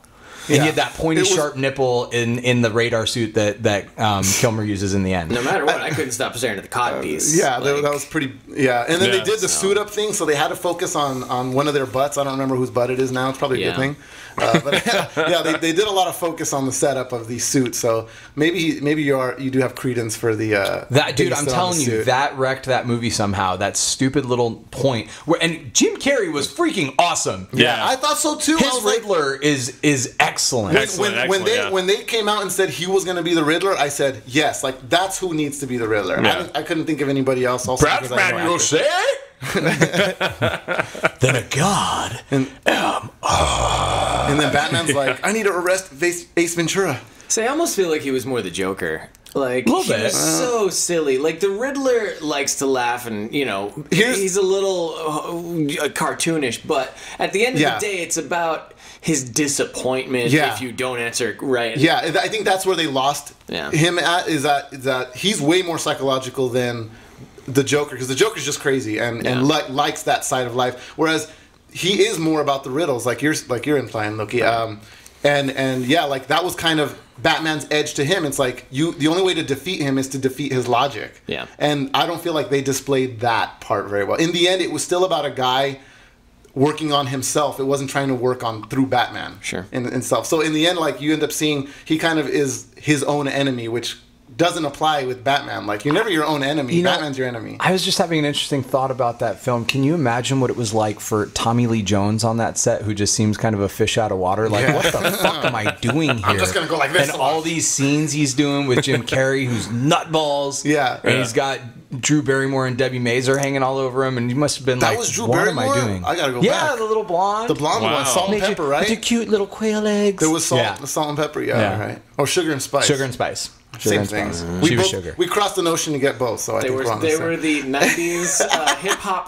And Yeah. he had that pointy, It was- sharp nipple in, in the radar suit that that um, Kilmer uses in the end. No matter what, I couldn't stop staring at the cod piece. Yeah, Like, that, that was pretty. Yeah, and then Yeah, they did the so- suit up thing, so they had to focus on on one of their butts. I don't remember whose butt it is now. It's probably a Yeah. good thing. Uh, but yeah, they, they did a lot of focus on the setup of these suits. So maybe maybe you are you do have credence for the uh, That dude, based I'm on the telling you, suit. that wrecked that movie somehow. That stupid little point where, and Jim Carrey was freaking awesome. Yeah. I thought so too. I His was like, Riddler is is excellent. when, Excellent, when, when excellent, they yeah. when they came out and said he was going to be the Riddler, I said yes. Like that's who needs to be the Riddler. Yeah. I, didn't- I couldn't think of anybody else. Also, because I know actors. say? Then a god. And then Batman's like, I need to arrest Ace, Ace Ventura. See, I almost feel like he was more the Joker. Like, Little he bit. was so silly. Like, the Riddler likes to laugh and, you know, Here's- he's a little uh, cartoonish, but at the end of Yeah. the day, it's about his disappointment Yeah. if you don't answer right. Yeah, I think that's where they lost Yeah. him at, is that is that he's way more psychological than the Joker, because the Joker's just crazy and, Yeah. and li- likes that side of life, whereas he is more about the riddles, like you're like you're implying, Loki. Um, and and yeah, like that was kind of Batman's edge to him. It's like you the only way to defeat him is to defeat his logic. Yeah. And I don't feel like they displayed that part very well. In the end, it was still about a guy working on himself. It wasn't trying to work on through Batman. Sure. And, and stuff. So in the end, like you end up seeing he kind of is his own enemy, which doesn't apply with Batman. Like you're never your own enemy. You know, Batman's your enemy. I was just having an interesting thought about that film. Can you imagine what it was like for Tommy Lee Jones on that set, who just seems kind of a fish out of water? Like, Yeah. what the fuck am I doing here? I'm just gonna go like this And a lot. all these scenes he's doing with Jim Carrey, who's nutballs. Yeah. And Yeah. he's got Drew Barrymore and Debbie Mazer hanging all over him, and he must have been That like, was Drew what Barrymore? am I doing? I gotta go yeah, back. the little blonde. The blonde Wow. one, salt and With your- pepper, With right? your cute little quail eggs. There was salt, Yeah. salt and pepper, yeah, Yeah. right. Or sugar and spice. Sugar and spice. Sugar Same and thing. spice. We She was both, sugar. we crossed the ocean to get both, so I They think were we're on the they same. were the nineties uh, hip hop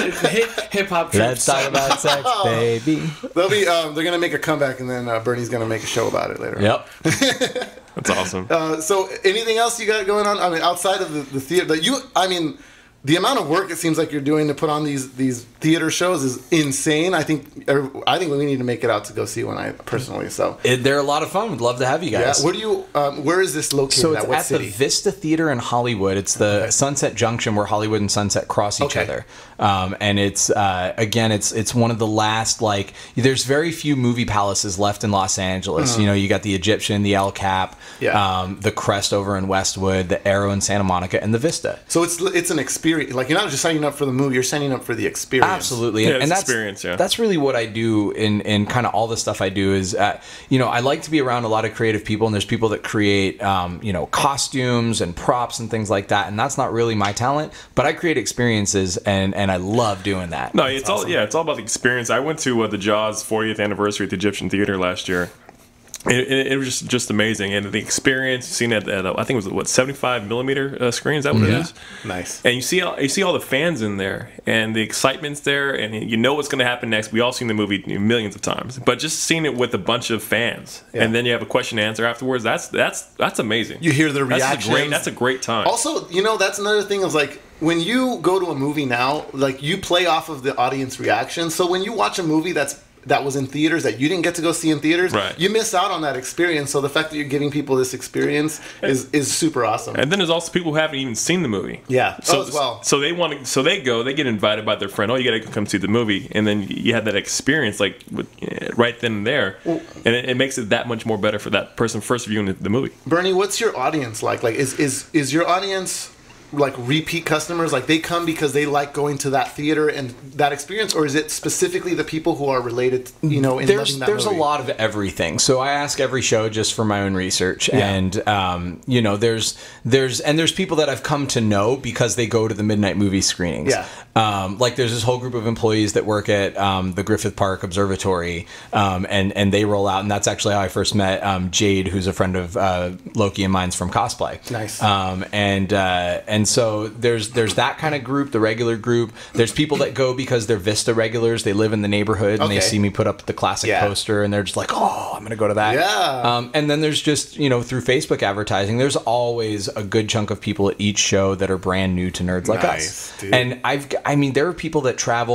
hip hop. Let's talk about sex, baby. They'll be. Um, they're gonna make a comeback, and then uh, Bernie's gonna make a show about it later. Yep. That's awesome. Uh, so, anything else you got going on? I mean, outside of the, the theater, that you. I mean, the amount of work it seems like you're doing to put on these these theater shows is insane. I think. er, I think we need to make it out to go see one. I personally. So. It, they're a lot of fun. Would love to have you Yeah. guys. Where do you? Um, where is this located? So it's at what at city? the Vista Theater in Hollywood. It's the Sunset Junction where Hollywood and Sunset cross each Okay. other. Um, and it's uh, again, it's it's one of the last like. There's very few movie palaces left in Los Angeles. You know, you got the Egyptian, the El Cap, Mm-hmm. Yeah. um, the Crest over in Westwood, the Arrow in Santa Monica, and the Vista. So it's it's an experience. Like you're not just signing up for the movie. You're signing up for the experience. Absolutely, Yeah, and, it's that's experience, yeah. that's really what I do in in kind of all the stuff I do is, uh, you know, I like to be around a lot of creative people, and there's people that create, um, you know, costumes and props and things like that, and that's not really my talent, but I create experiences, and and I love doing that. No, it's all yeah, it's all about the experience. I went to uh, the Jaws fortieth anniversary at the Egyptian Theater last year. It, it, it was just, just amazing, and the experience. Seen at, at I think it was what seventy-five millimeter uh, screen. Is that what it is? Nice. And you see all, you see all the fans in there, and the excitement's there, and you know what's going to happen next. We all seen the movie millions of times, but just seeing it with a bunch of fans, Yeah. and then you have a question and answer afterwards. That's that's that's amazing. You hear their That's a reactions. great. That's a great time. Also, you know, that's another thing is like when you go to a movie now, like you play off of the audience reaction. So when you watch a movie that's that was in theaters that you didn't get to go see in theaters, Right. you miss out on that experience. So the fact that you're giving people this experience is is super awesome. And then there's also people who haven't even seen the movie. Yeah. So Oh, as well. So they want to. So they go. They get invited by their friend. Oh, you got to come see the movie, and then you have that experience like with, eh, right then and there, and it, it makes it that much more better for that person first viewing the, the movie. Bernie, what's your audience like? Like, is is is your audience like repeat customers? Like they come because they like going to that theater and that experience, or is it specifically the people who are related, you know, in there's loving that there's movie? a lot of everything. So I ask every show just for my own research, Yeah. and um, you know, there's there's and there's people that I've come to know because they go to the midnight movie screenings. Yeah. Um, like there's this whole group of employees that work at um, the Griffith Park Observatory, um, and and they roll out, and that's actually how I first met um, Jade, who's a friend of uh, Loki and mine's from Cosplay. Nice. Um, and uh, and so there's there's that kind of group, the regular group. There's people that go because they're Vista regulars. They live in the neighborhood and they Okay. see me put up the classic Yeah. poster, and they're just like, oh, I'm gonna go to that. Yeah. Um, and then there's just, you know, through Facebook advertising, there's always a good chunk of people at each show that are brand new to nerds like Nice, us. dude. And I've I mean there are people that travel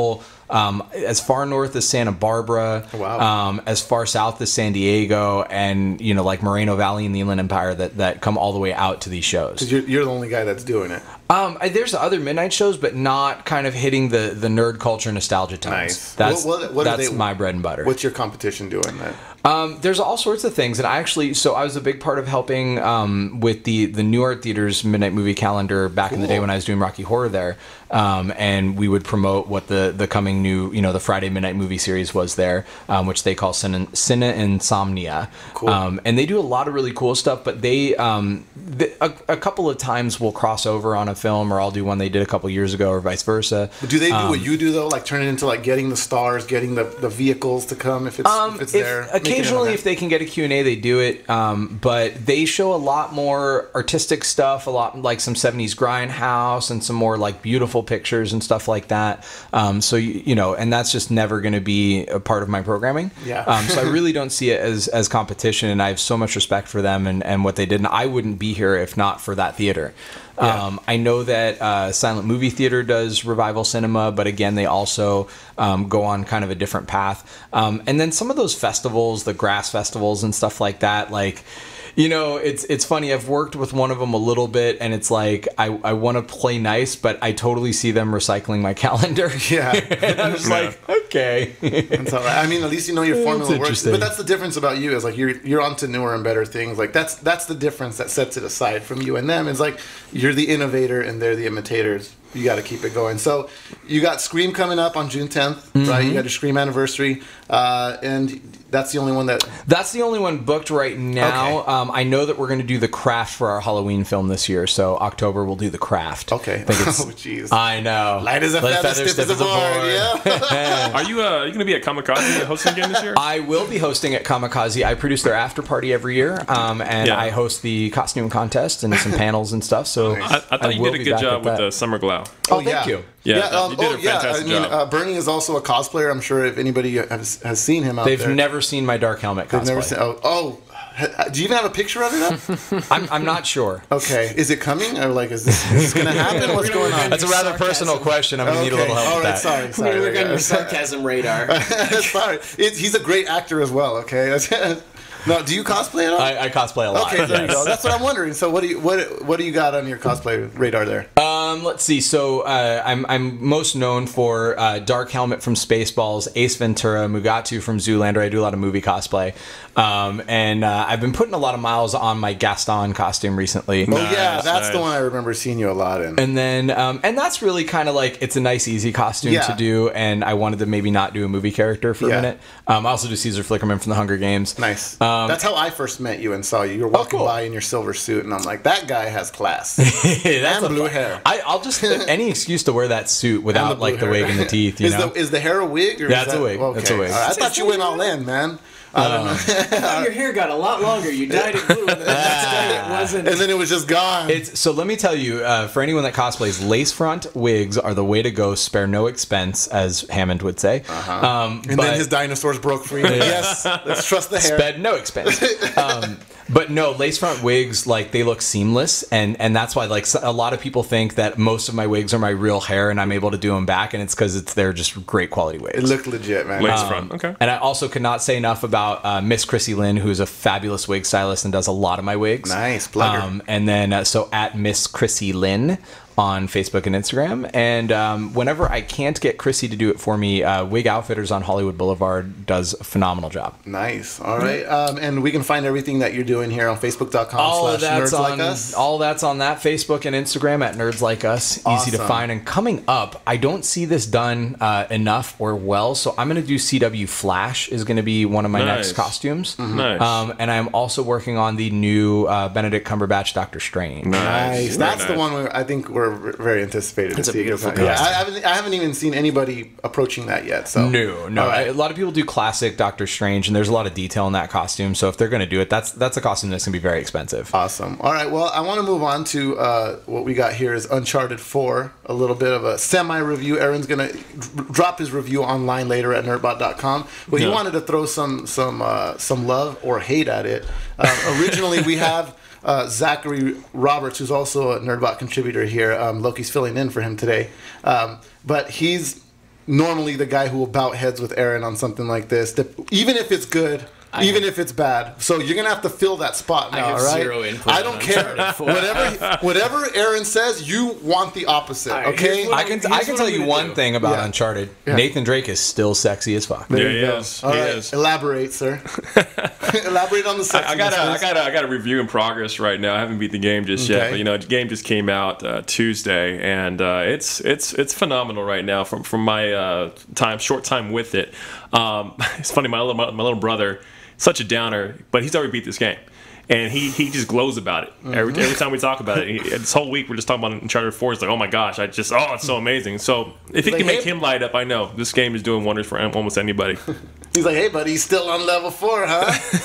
um, as far north as Santa Barbara, Wow. um, as far south as San Diego, and you know, like Moreno Valley and the Inland Empire that, that come all the way out to these shows. 'Cause You're, you're the only guy that's doing it. Um, I- there's other midnight shows, but not kind of hitting the, the nerd culture nostalgia tones. Nice. That's What- what- what are that's they- my bread and butter. What's your competition doing then? Um, there's all sorts of things, and I actually, so I was a big part of helping um, with the the New Art Theater's Midnight Movie Calendar back in the day Cool. when I was doing Rocky Horror there, um, and we would promote what the the coming new, you know, the Friday Midnight Movie series was there, um, which they call Cine, Cine Insomnia. Cool. Um, and they do a lot of really cool stuff, but they, um, th- a, a couple of times will cross over on a film, or I'll do one they did a couple years ago, or vice versa. But do they do Um, what you do though, like turn it into like getting the stars, getting the, the vehicles to come if it's if it's If- there? Make it an occasionally, event? if they can get a Q and A, they do it. Um, but they show a lot more artistic stuff, a lot like some seventies grindhouse and some more like beautiful pictures and stuff like that. Um, so you, you know, and that's just never going to be a part of my programming. Yeah. Um, so I really don't see it as as competition, and I have so much respect for them and and what they did. And I wouldn't be here if not for that theater. Yeah. Um, I know that uh, Silent Movie Theater does revival cinema, but again, they also um, go on kind of a different path. Um, and then some of those festivals, the grass festivals and stuff like that, like, you know, it's it's funny. I've worked with one of them a little bit, and it's like I, I want to play nice, but I totally see them recycling my calendar. Yeah. And I'm just Yeah. like, okay. And so, I mean, at least you know your formula works. interesting. But that's the difference about you is like you're you're onto newer and better things. Like that's that's the difference that sets it aside from you and them. It's like you're the innovator and they're the imitators. You got to keep it going. So you got Scream coming up on June tenth, Mm-hmm. right? You got your Scream anniversary, uh, and that's the only one that. That's the only one booked right now. Okay. Um, I know that we're going to do The Craft for our Halloween film this year, so October we'll do The Craft. Okay. I think it's, Oh, jeez. I know. Light as a Light feather, stiff as a board. Yeah. Are you uh, are you going to be at Kamikaze hosting again this year? I will be hosting at Kamikaze. I produce their after party every year, um, and Yeah. I host the costume contest and some panels and stuff. So I, I thought you will did a be good back job at with that. the Summer Glow. Oh, thank you. Yeah, um, you did oh, a yeah. I fantastic mean, job. uh, Bernie is also a cosplayer. I'm sure if anybody has, has seen him out They've there, never seen my dark helmet they've cosplay. never seen. Oh, oh, ha- do you even have a picture of it up? I'm, I'm not sure. Okay, is it coming or like is this, is this going to happen? What's going on? That's a rather Sarcasm. personal question. I'm going to need a little help All with right, that. sorry, We're sorry. gonna look on your guys. sarcasm radar. sorry. It, he's a great actor as well. Okay. No, do you cosplay at all? I, I cosplay a lot. okay, there you yes. go. That's what I'm wondering. So, what do you what what do you got on your cosplay radar there? Um, let's see. So uh, I'm I'm most known for uh, Dark Helmet from Spaceballs, Ace Ventura, Mugatu from Zoolander. I do a lot of movie cosplay, um, and uh, I've been putting a lot of miles on my Gaston costume recently. Oh yeah, Nice, that's the nice. one I remember seeing you a lot in. And then, um, and that's really kind of like it's a nice, easy costume Yeah. to do. And I wanted to maybe not do a movie character for Yeah. a minute. Um, I also do Caesar Flickerman from the Hunger Games. Nice. Um, that's how I first met you and saw you. You were walking cool. by in your silver suit, and I'm like, that guy has class. That's and a blue fun- hair. I, I'll just any excuse to wear that suit And without blue like the hair. wig and the teeth. You is know, the is the hair a wig? Or Yeah, is it's a that- wig. Okay. It's a wig. All right, I thought you went all in, man. I don't know. Your hair got a lot longer. You dyed it blue, and the next day it wasn't. And then it was just gone. It's so. Let me tell you, uh, for anyone that cosplays, lace front wigs are the way to go. Spare no expense, as Hammond would say. Uh-huh. Um, and but then his dinosaurs broke free. Yes, let's trust the hair. sped no expense. Um, but no, lace front wigs, like they look seamless, and and that's why like so- a lot of people think that most of my wigs are my real hair, and I'm able to do them back, and it's because it's they're just great quality wigs. It looked legit, man. Lace Um, front. Okay. And I also could not say enough about uh, Miss Chrissy Lynn, who's a fabulous wig stylist and does a lot of my wigs. Nice, plug her. Um, and then, uh, so at Miss Chrissy Lynn on Facebook and Instagram. And um, whenever I can't get Chrissy to do it for me, uh, Wig Outfitters on Hollywood Boulevard does a phenomenal job. Nice. All right. Um, and we can find everything that you're doing here on Facebook.com All of slash that's nerds on like us. all that's on that Facebook and Instagram at Nerds Like Us. Easy to Awesome. find. And coming up, I don't see this done uh, enough or well, so I'm going to do C W Flash is going to be one of my Nice. next costumes. Nice. Um, and I'm also working on the new uh, Benedict Cumberbatch Doctor Strange. Nice. Very That's the nice. one we, I think we're very anticipated It's to a see. beautiful yeah, costume. I haven't, I haven't even seen anybody approaching that yet. So No, no. All right. I- a lot of people do classic Doctor Strange, and there's a lot of detail in that costume. So if they're going to do it, that's that's a costume that's going to be very expensive. Awesome. All right. Well, I want to move on to uh, what we got here is Uncharted four, a little bit of a semi-review. Aaron's going to drop his review online later at nerdbot dot com. But he Yeah. wanted to throw some some uh, some love or hate at it. Uh, originally, we have uh, Zachary Roberts, who's also a Nerdbot contributor here. Um, Loki's filling in for him today. Um, but he's normally the guy who will bout heads with Aaron on something like this, that even if it's good. I Even have, if it's bad, so you're gonna have to fill that spot now, I have all right? zero input I don't on care. whatever, whatever Aaron says, you want the opposite. All right, Okay? here's what I can Here's I can what tell I'm you gonna one do. thing about Yeah. Uncharted. Yeah. Nathan Drake is still sexy as fuck. There Yeah, you he go. is. All He right, is. elaborate, sir. Elaborate on the sexiness. I, I got a, I please. got a, I got a review in progress right now. I haven't beat the game just yet, Okay. but you know, the game just came out uh, Tuesday, and uh, it's it's it's phenomenal right now. From from my uh, time, short time with it, um, it's funny. My little my, my little brother, such a downer, but he's already beat this game. And he, he just glows about it. Every, every time we talk about it, he, this whole week we're just talking about Uncharted four. It's like, oh my gosh, I just, oh, it's so amazing. So if it Like, can make hey- him light up, I know this game is doing wonders for almost anybody. He's like, hey, buddy, he's still on level four, huh?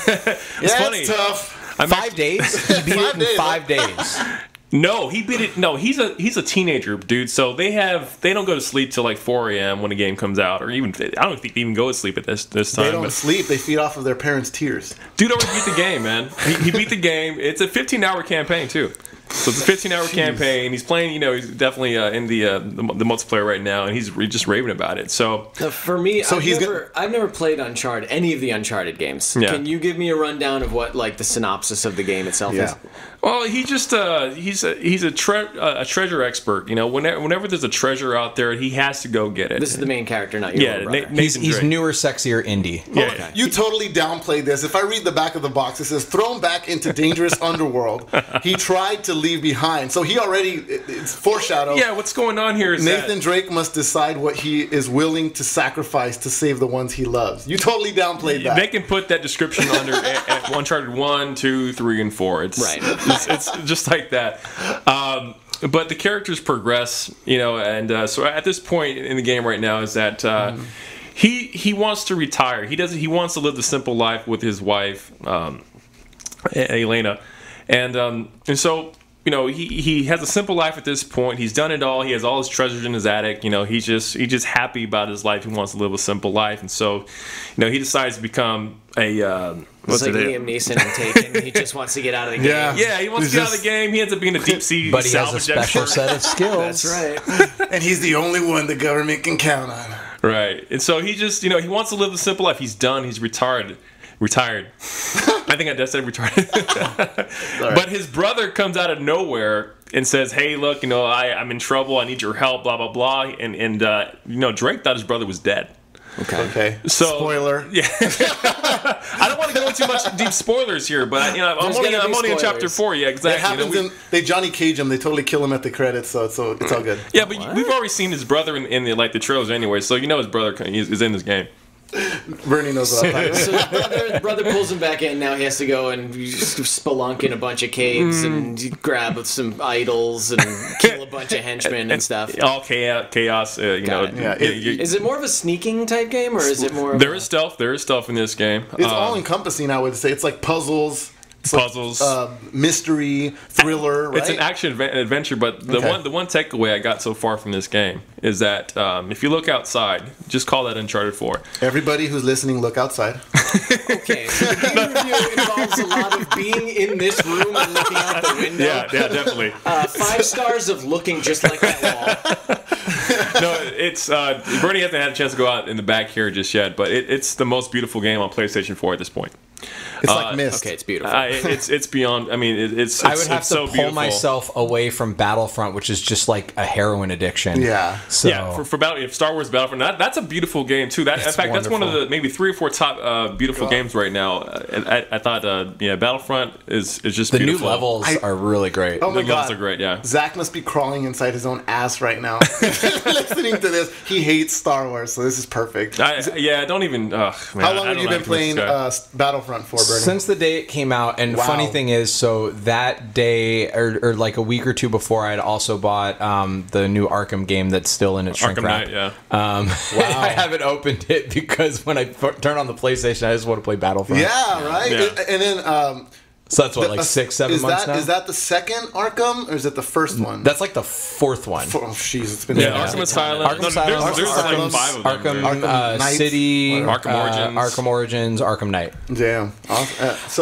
It's yeah, funny. it's tough. I'm Five days? He beat it in days, five days. No, he beat it. No, he's a he's a teenager, dude. So they have they don't go to sleep till like four a.m. when a game comes out, or even I don't think they even go to sleep at this this time. They don't but sleep. They feed off of their parents' tears. dude already beat the game, man. He, he beat the game. It's a fifteen hour campaign too. So it's a fifteen hour campaign. He's playing. You know, he's definitely uh, in the, uh, the the multiplayer right now, and he's re- just raving about it. So Uh, for me, So I've, he's never, I've never played Uncharted, any of the Uncharted games. Yeah. Can you give me a rundown of what like the synopsis of the game itself Yeah. is? Well, he just uh, he's a he's a, tre- uh, a treasure expert. You know, whenever whenever there's a treasure out there, he has to go get it. This is the main character, not your yeah, little Na- brother. Nathan He's, he's Drake. newer, sexier indie. Yeah, Okay. yeah. You totally downplayed this. If I read the back of the box, it says thrown back into dangerous underworld. He tried to leave behind. So he already, it- it's foreshadowed. Yeah, what's going on here is Nathan that, Drake must decide what he is willing to sacrifice to save the ones he loves. You totally downplayed that. they can put that description under at, at Uncharted one, two, three, and four. It's Right. It's, it's just like that. Um, but the characters progress, you know, and uh, so at this point in the game right now is that uh, Mm-hmm. he he wants to retire. He doesn't. He wants to live the simple life with his wife, um, E- Elena, and um, and so. You know, he, he has a simple life at this point. He's done it all. He has all his treasures in his attic. You know, he's just he's just happy about his life. He wants to live a simple life, and so, you know, he decides to become a uh, It's what's like it? Liam Neeson and Taken. He just wants to get out of the game. Yeah. Yeah, he wants He's to get out of just- the game. He ends up being a deep sea But he has a salvage special expert. set of skills. That's right. and he's the only one the government can count on. Right, and so he just you know he wants to live a simple life. He's done. He's retired. Retired. I think I just said retired. But his brother comes out of nowhere and says, "Hey, look, you know, I, I'm in trouble. I need your help." Blah blah blah. And and uh, you know, Drake thought his brother was dead. Okay. Okay. So Spoiler. Yeah. I don't want to go into much deep spoilers here, but you know, I'm There's only, gonna I'm be only in spoilers. chapter four. Yeah, It exactly. You know, happens we- in they Johnny Cage him. They totally kill him at the credits, so it's so it's all good. yeah, but we've already seen his brother in, in the like the trailers anyway, so you know his brother is, is in this game. Bernie knows what I'm talking about. So his brother, brother pulls him back in. Now he has to go and spelunk in a bunch of caves and grab some idols and kill a bunch of henchmen and stuff. All chaos, chaos. Uh, you know, Got it. Yeah, you- it- you- Is it more of a sneaking type game, or is it more? Of there a, is stealth. There is stealth in this game. It's Um, all encompassing, I would say. It's like puzzles, it's like, puzzles. uh, mystery, thriller, right? It's an action adve- adventure, but the Okay. one the one takeaway I got so far from this game is that um, if you look outside, just call that Uncharted four. Everybody who's listening, look outside. Okay, so the game review involves a lot of being in this room and looking out the window. Yeah, yeah, definitely. Uh, five stars of looking just like that wall. No, it's uh, Bernie hasn't had a chance to go out in the back here just yet, but it, it's the most beautiful game on PlayStation four at this point. It's Uh, like mist. Okay, it's beautiful. Uh, it- it's it's beyond. I mean, it, it's, it's I would have it's to so pull beautiful. myself away from Battlefront, which is just like a heroin addiction. Yeah. So Yeah, for, for Battle, if Star Wars Battlefront, that, that's a beautiful game too. That in It's fact, that's one of wonderful. the maybe three or four top uh, beautiful God. games right now. Uh, I, I thought, uh, yeah, Battlefront is is just the beautiful. new levels I- are really great. Oh my The levels god, are great. Yeah. Zach must be crawling inside his own ass right now, listening to this. He hates Star Wars, so this is perfect. I, yeah, don't even. Ugh, man, How I long don't have you know been how to playing commit uh, this Battlefront for, Bernie? Since the day it came out, and Wow. funny thing is, so that day or, or like a week or two before, I had also bought um, the new Arkham game that's still in its guy. shrink Arkham wrap. Knight, yeah. Um, I haven't opened it because when I f- turn on the PlayStation, I just want to play Battlefront. yeah, right. Yeah. And, and then um, So that's what, the- like six, seven is months that, now. Is that the second Arkham, or is it the first one? That's like the fourth one. oh, jeez, it's been Yeah, yeah. Arkham Asylum. Arkham No, Asylum, there's, there's Arkham like five of them. Arkham, right? Arkham uh, Knights, City, whatever. Arkham uh, Origins. Arkham Origins, Arkham Knight. Damn. Awesome. Uh, so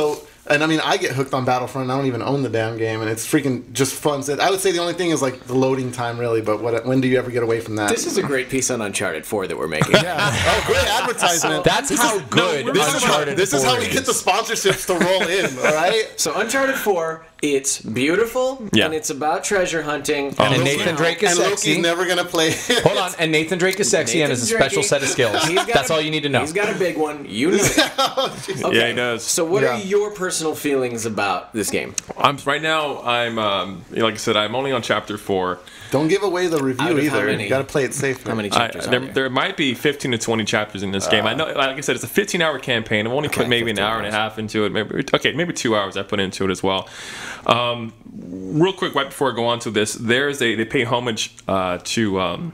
And I mean, I get hooked on Battlefront. And I don't even own the damn game, and it's freaking just fun. So I would say the only thing is like the loading time, really. But what? When do you ever get away from that? This is a great piece on Uncharted four that we're making. Yeah. Oh, great advertisement. That's how good this is how, Uncharted this is how we four get the sponsorships to roll in. All right. So Uncharted four, it's beautiful, Yeah. and it's about treasure hunting. And Loki- Nathan Drake is and sexy. Loki's never gonna play. Hold on, and Nathan Drake is sexy and has a Nathan special Drake, set of skills. he's got That's a- all you need to know. He's got a big one. You know that. Okay. Yeah, he does. So what Yeah. are your personal feelings about this game? I'm right now. I'm um, like I said. I'm only on chapter four. Don't give away the Out review of how either. many? You gotta play it safe. How many I, chapters are there, there? there might be fifteen to twenty chapters in this game. I know, like I said, it's a fifteen hour campaign. I've only put Okay, maybe an fifteen hour and a hours. half into it. Maybe okay, maybe two hours I put into it as well. Um, real quick, right before I go on to this, there's a they pay homage uh, to. Um,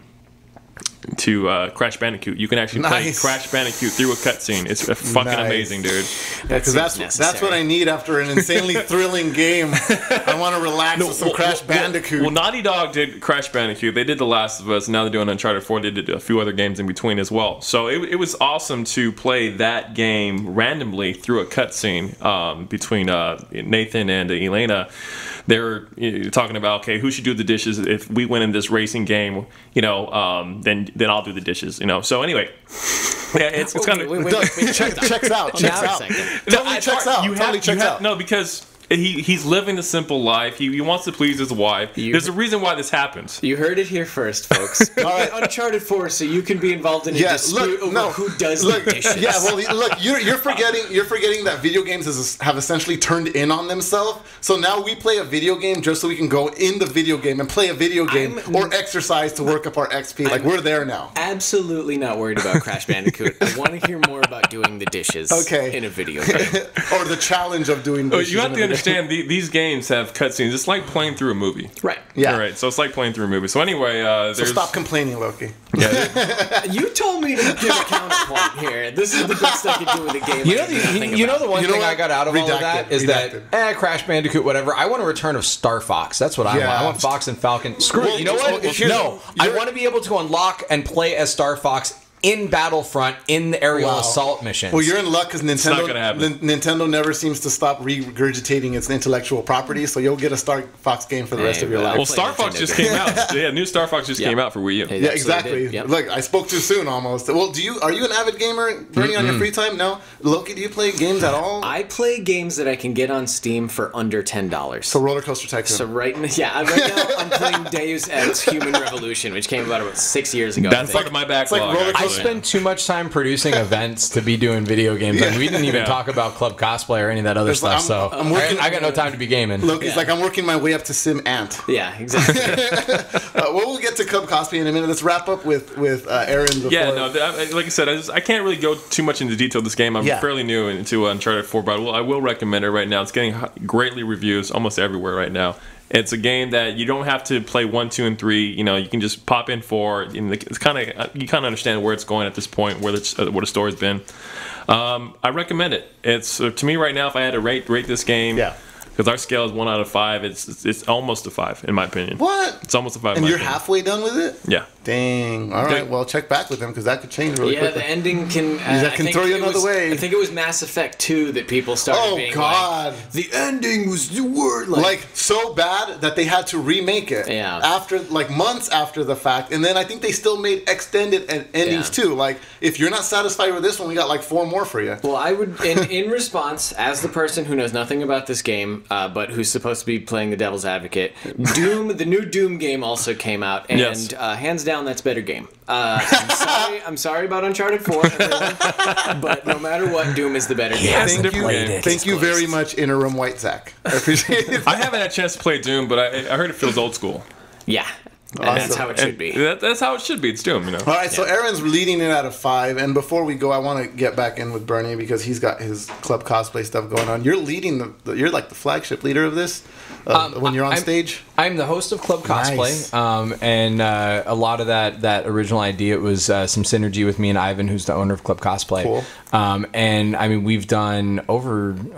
to uh, Crash Bandicoot. You can actually Nice. play Crash Bandicoot through a cutscene. It's fucking Nice. amazing, dude. Because that's necessary. that's what I need after an insanely thrilling game. I want to relax with some well, Crash well, Bandicoot. Well, Naughty Dog did Crash Bandicoot. They did The Last of Us. Now they're doing Uncharted four. They did a few other games in between as well. So it, it was awesome to play that game randomly through a cutscene um, between uh, Nathan and Elena. They were you know, talking about, okay, who should do the dishes if we win in this racing game? You know, um, then then I'll do the dishes. You know. So anyway, yeah, it's, it's kind of Wait, wait, wait, wait, Check, checks out. Hold Checks on a out. second. Totally checks out. You Totally have, checks you have, out. No, because he he's living the simple life. He, he wants to please his wife. You- There's a reason why this happens. You heard it here first, folks. All right. Uncharted four, so you can be involved in a Yeah, dispute look, over no, who does look, the dishes. Yeah, well, look, you're you're forgetting you're forgetting that video games is, have essentially turned in on themselves. So now we play a video game just so we can go in the video game and play a video game I'm- or exercise to work up our X P. Like we're there now. Absolutely not worried about Crash Bandicoot. I want to hear more about doing the dishes Okay. in a video game. Or the challenge of doing. Oh, dishes you have in a to video understand the, these games have cutscenes. It's like playing through a movie. Right. Yeah. All right. So it's like playing through a movie. So anyway, uh, So there's stop complaining, Loki. yeah, You told me to give a counterpoint here. This is the best I could do with a game. You know, I know nothing the, you know about. the one You know thing what? I got out of all of Redacted, that is redacted. that, eh, Crash Bandicoot, whatever. I want a return of Star Fox. That's what I Yeah. want. I want Fox and Falcon. Screw Well, it. You know well, what? if you're- No, I you're- want to be able to unlock and play as Star Fox in Battlefront in the aerial Wow. assault missions. Well, you're in luck because not Nintendo gonna happen. Nin- Nintendo never seems to stop regurgitating its intellectual property. So you'll get a Star Fox game for the rest Hey, of your well, life. well, play Star Fox Nintendo just games. came out. Yeah, new Star Fox just Yeah. came out for Wii U. Hey, Yeah, absolutely exactly. did. Yep. Look, I spoke too soon almost. Well, do you are you an avid gamer, Bernie, on your free time? No, Loki, do you play games at all? I play games that I can get on Steam for under ten dollars. so Roller Coaster Tycoon. So right, n- yeah, right now I'm playing Deus Ex: Human Revolution, which came about about six years ago. I That's think. part of my backlog. like roller I coaster. spend too much time producing events to be doing video games. I mean, we didn't even Yeah. talk about Club Cosplay or any of that other It's like stuff. I'm- so I'm working- I, I got no time to be gaming. Loki's Yeah. like, I'm working my way up to Sim Ant. Yeah, exactly. Uh, well, we'll get to Cub Cosplay in a minute. Let's wrap up with with uh, Aaron. Before. Yeah, no, th- I- like I said, I, just, I can't really go too much into detail of this game. I'm Yeah. fairly new into Uncharted four, but I will, I will recommend it right now. It's getting h- greatly reviews almost everywhere right now. It's a game that you don't have to play one, two, and three. You know, you can just pop in four. And it's kind of you kind of understand where it's going at this point, where the uh, where the story's been. Um, I recommend it. It's uh, to me right now. If I had to rate rate this game, Yeah. because our scale is one out of five. It's, it's it's almost a five in my opinion. What? It's almost a five. in And my you're opinion. halfway done with it? Yeah. Dang. All right. Okay. Well, check back with them because that could change really Yeah, quickly. the ending can. Uh, That I can think throw you it another was- way. I think it was Mass Effect two that people started Oh, being God. like, the ending was the word. Like, Like so bad that they had to remake it. Yeah. After like months after the fact, and then I think they still made extended en- endings Yeah. too. Like if you're not satisfied with this one, we got like four more for you. well, I would, in, in response, as the person who knows nothing about this game, uh, but who's supposed to be playing the devil's advocate, Doom, the new Doom game also came out, and Yes. uh, hands down, that's better game. Uh, I'm sorry, I'm sorry about Uncharted four, everyone, but no matter what, Doom is the better game. hasn't Thank you, played it. thank you very much, interim White Zach. I appreciate it. I haven't had a chance to play Doom, but I, I heard it feels old school. Yeah, and that's Awesome. how it should And be. That, that's how it should be. It's Doom, you know. All right, so Aaron's leading it out of five, and before we go, I want to get back in with Bernie because he's got his club cosplay stuff going on. You're leading the, the you're like the flagship leader of this uh, when you're on I'm- stage. I'm the host of Club Cosplay, Nice. um, and uh, a lot of that that original idea it was uh, some synergy with me and Ivan, who's the owner of Club Cosplay. Cool. Um, and I mean, we've done over. Uh,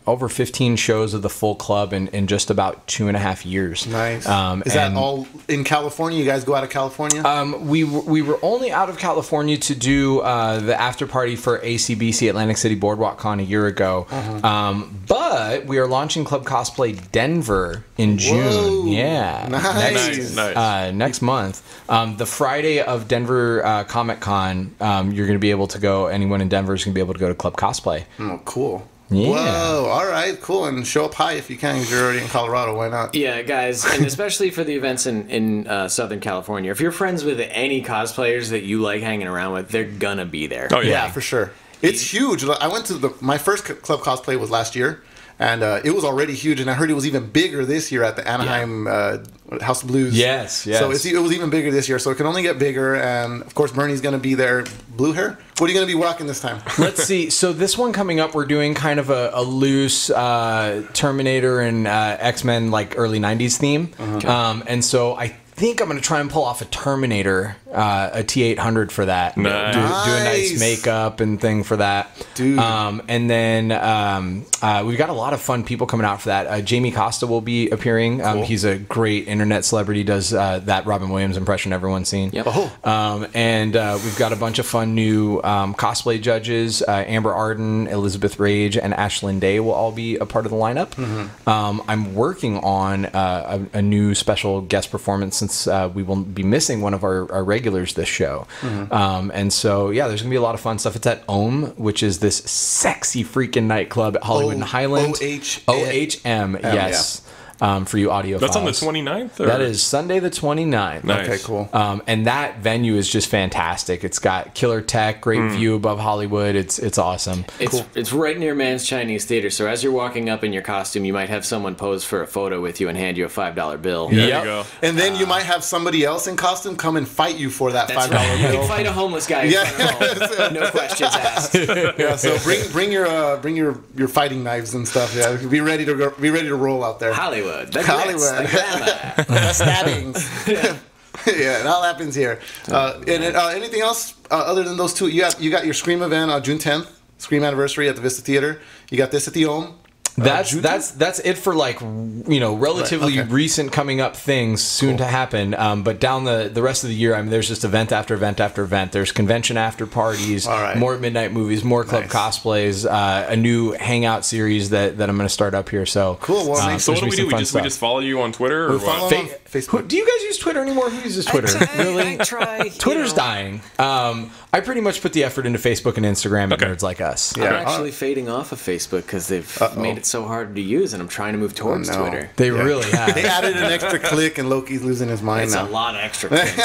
over fifteen shows of the full club in, in just about two and a half years. Nice. Um, Is that and- all in California? You guys go out of California? Um, we w- we were only out of California to do uh, the after party for A C B C Atlantic City Boardwalk Con a year ago, Uh-huh. um, but we are launching Club Cosplay Denver in June. Whoa. Yeah, Nice. next, Nice. Uh, next month. Um, the Friday of Denver uh, Comic Con, um, you're going to be able to go. Anyone in Denver is going to be able to go to Club Cosplay. Oh, cool. Yeah. Whoa, all right, cool. And show up high if you can, because you're already in Colorado. Why not? Yeah, guys, and especially for the events in, in uh, Southern California, if you're friends with any cosplayers that you like hanging around with, they're gonna be there. Oh, yeah. Yeah, for sure. It's huge. I went to the my first c- club cosplay was last year, and uh, it was already huge. And I heard it was even bigger this year at the Anaheim uh, House of Blues. Yes, yes. So it's, it was even bigger this year. So it can only get bigger. And of course, Bernie's going to be there. Blue hair. What are you going to be rocking this time? Let's see. So this one coming up, we're doing kind of a, a loose uh, Terminator and uh, X-Men like early nineties theme. Uh-huh. Um, and so I think I'm going to try and pull off a Terminator, uh, a T eight hundred for that. Nice. Do, do a nice Nice. makeup and thing for that. Dude. Um, and then um, uh, we've got a lot of fun people coming out for that. Uh, Jamie Costa will be appearing. Um, Cool. He's a great internet celebrity, does uh, that Robin Williams impression everyone's seen. Yep. Oh. Um, and uh, we've got a bunch of fun new um, cosplay judges. Uh, Amber Arden, Elizabeth Rage, and Ashlyn Day will all be a part of the lineup. Mm-hmm. Um, I'm working on uh, a, a new special guest performance since uh, we will be missing one of our, our regulars this show. Mm-hmm. Um, and so, yeah, there's going to be a lot of fun stuff. It's at Ohm, which is this sexy freaking nightclub at Hollywood O- and Highland. O H- O H M, yes. Um, for you audio That's on the files. twenty-ninth? Or? That is Sunday the twenty-ninth. Nice. Okay, cool. Um, and that venue is just fantastic. It's got killer tech, great Hmm. view above Hollywood. It's it's awesome. It's it's right near Man's Chinese Theater, so as you're walking up in your costume, you might have someone pose for a photo with you and hand you a five dollar bill. There Yep. you go. And then you might have somebody else in costume come and fight you for that That's five dollar right. You bill. can fight a homeless guy. in Yeah. front of home. No questions asked. Yeah, so bring bring your uh, bring your, your fighting knives and stuff. Yeah, be ready to go, be ready to roll out there. Hollywood. The Hollywood. Hollywood. The glamour. The stabbings. yeah, it all happens here. Uh, and uh, anything else uh, other than those two? You got you got your Scream event on June tenth, Scream anniversary at the Vista Theater. You got this at the Ohm. That's June that's that's it for like you know relatively Right, okay. recent coming up things soon Cool. to happen. Um, but down the the rest of the year, I mean, there's just event after event after event. There's convention after parties, All right. more midnight movies, more club Nice. cosplays, uh, a new hangout series that, that I'm going to start up here. So Cool, well, um, nice. So what there's do we gonna be do? some We fun just we stuff. just follow you on Twitter or We're what? following on Fa- Facebook. Who, do you guys use Twitter anymore? Who uses Twitter? really? I try. you Twitter's know. dying. Um, I pretty much put the effort into Facebook and Instagram Okay. at Nerds Like Us. I'm Yeah. actually fading off of Facebook because they've Uh-oh. made it so hard to use, and I'm trying to move towards no. Twitter. They Yeah. really have. They added an extra click, and Loki's losing his mind It's now. a lot of extra clicks,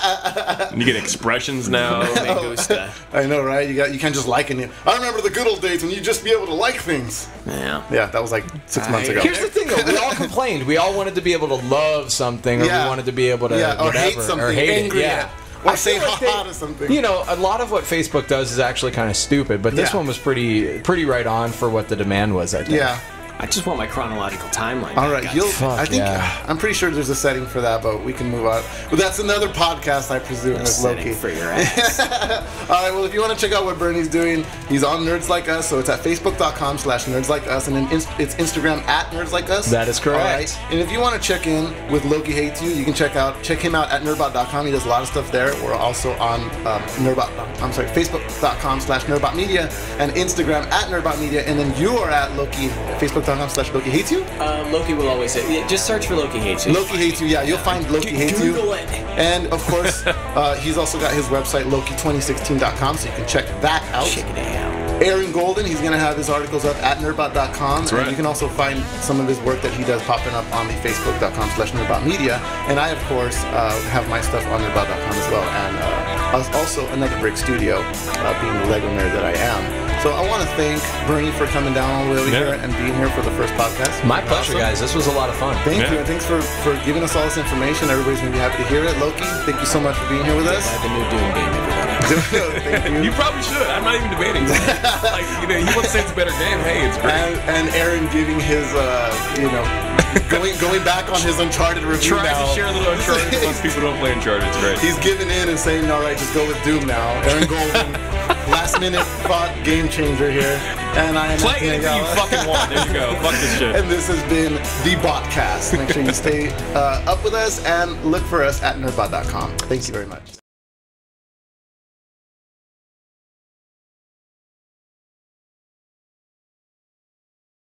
man. You get expressions now. Me gusta. I know, right? You got you can't just like it. I remember the good old days when you just be able to like things. Yeah. Yeah, that was like six months I- ago. Here's the thing, though. We all complained. We all wanted to be able to love something, or Yeah. we wanted to be able to Yeah, or whatever, hate something, or hate angry it. at Yeah. it. Or I say feel like ha-ha they- to something. You know, a lot of what Facebook does is actually kind of stupid, but this Yeah. one was pretty pretty right on for what the demand was, I think. Yeah. I just want my chronological timeline. All back, right, guys. you'll. Fuck, I think yeah. I'm pretty sure there's a setting for that, but we can move on. But that's another podcast, I presume, with Setting Loki. for your ass. All right, well, if you want to check out what Bernie's doing, he's on Nerds Like Us, so it's at facebook.com slash Nerds Like Us, and then inst- it's Instagram at Nerds Like Us. That is correct. All right, and if you want to check in with Loki Hates You, you can check out check him out at nerdbot dot com. He does a lot of stuff there. We're also on um, Nerdbot. I'm sorry, facebook.com slash Nerdbot Media and Instagram at Nerdbot Media, and then you are at Loki facebook.com slash Loki Hates You. Uh, Loki will always say, yeah, just search for Loki Hates You. Loki Hates You, yeah, you'll find Loki Hates You. Google it. And of course, uh, he's also got his website, Loki twenty sixteen dot com, so you can check that out. Check it out. Aaron Golden, he's going to have his articles up at nerdbot dot com. That's And right. you can also find some of his work that he does popping up on the facebook.com slash nerdbot media. And I, of course, uh, have my stuff on nerdbot dot com as well. And uh, as- also another Brick Studio, uh, being the Lego nerd that I am. So I want to thank Bernie for coming down all the way over Yeah. here and being here for the first podcast. My pleasure, Awesome. guys. This was a lot of fun. Thank Yeah. you, and thanks for, for giving us all this information. Everybody's going to be happy to hear it. Loki, thank you so much for being here with us. I have a new Doom game, everybody. Thank you. You probably should. I'm not even debating. Like, you know, he wants to say it's a better game. Hey, it's great. And, and Aaron giving his, uh, you know, going going back on his Uncharted review Trying now. to share a little Uncharted once people don't play Uncharted. It's great. He's giving in and saying, all right, just go with Doom now. Aaron Golden, last last minute bot game changer here. And I am Play Anthony anything you Ayala. fucking want. There you go. Fuck this shit. And this has been the Botcast. Make sure you stay uh, up with us and look for us at nerdbot dot com. Thank you very much.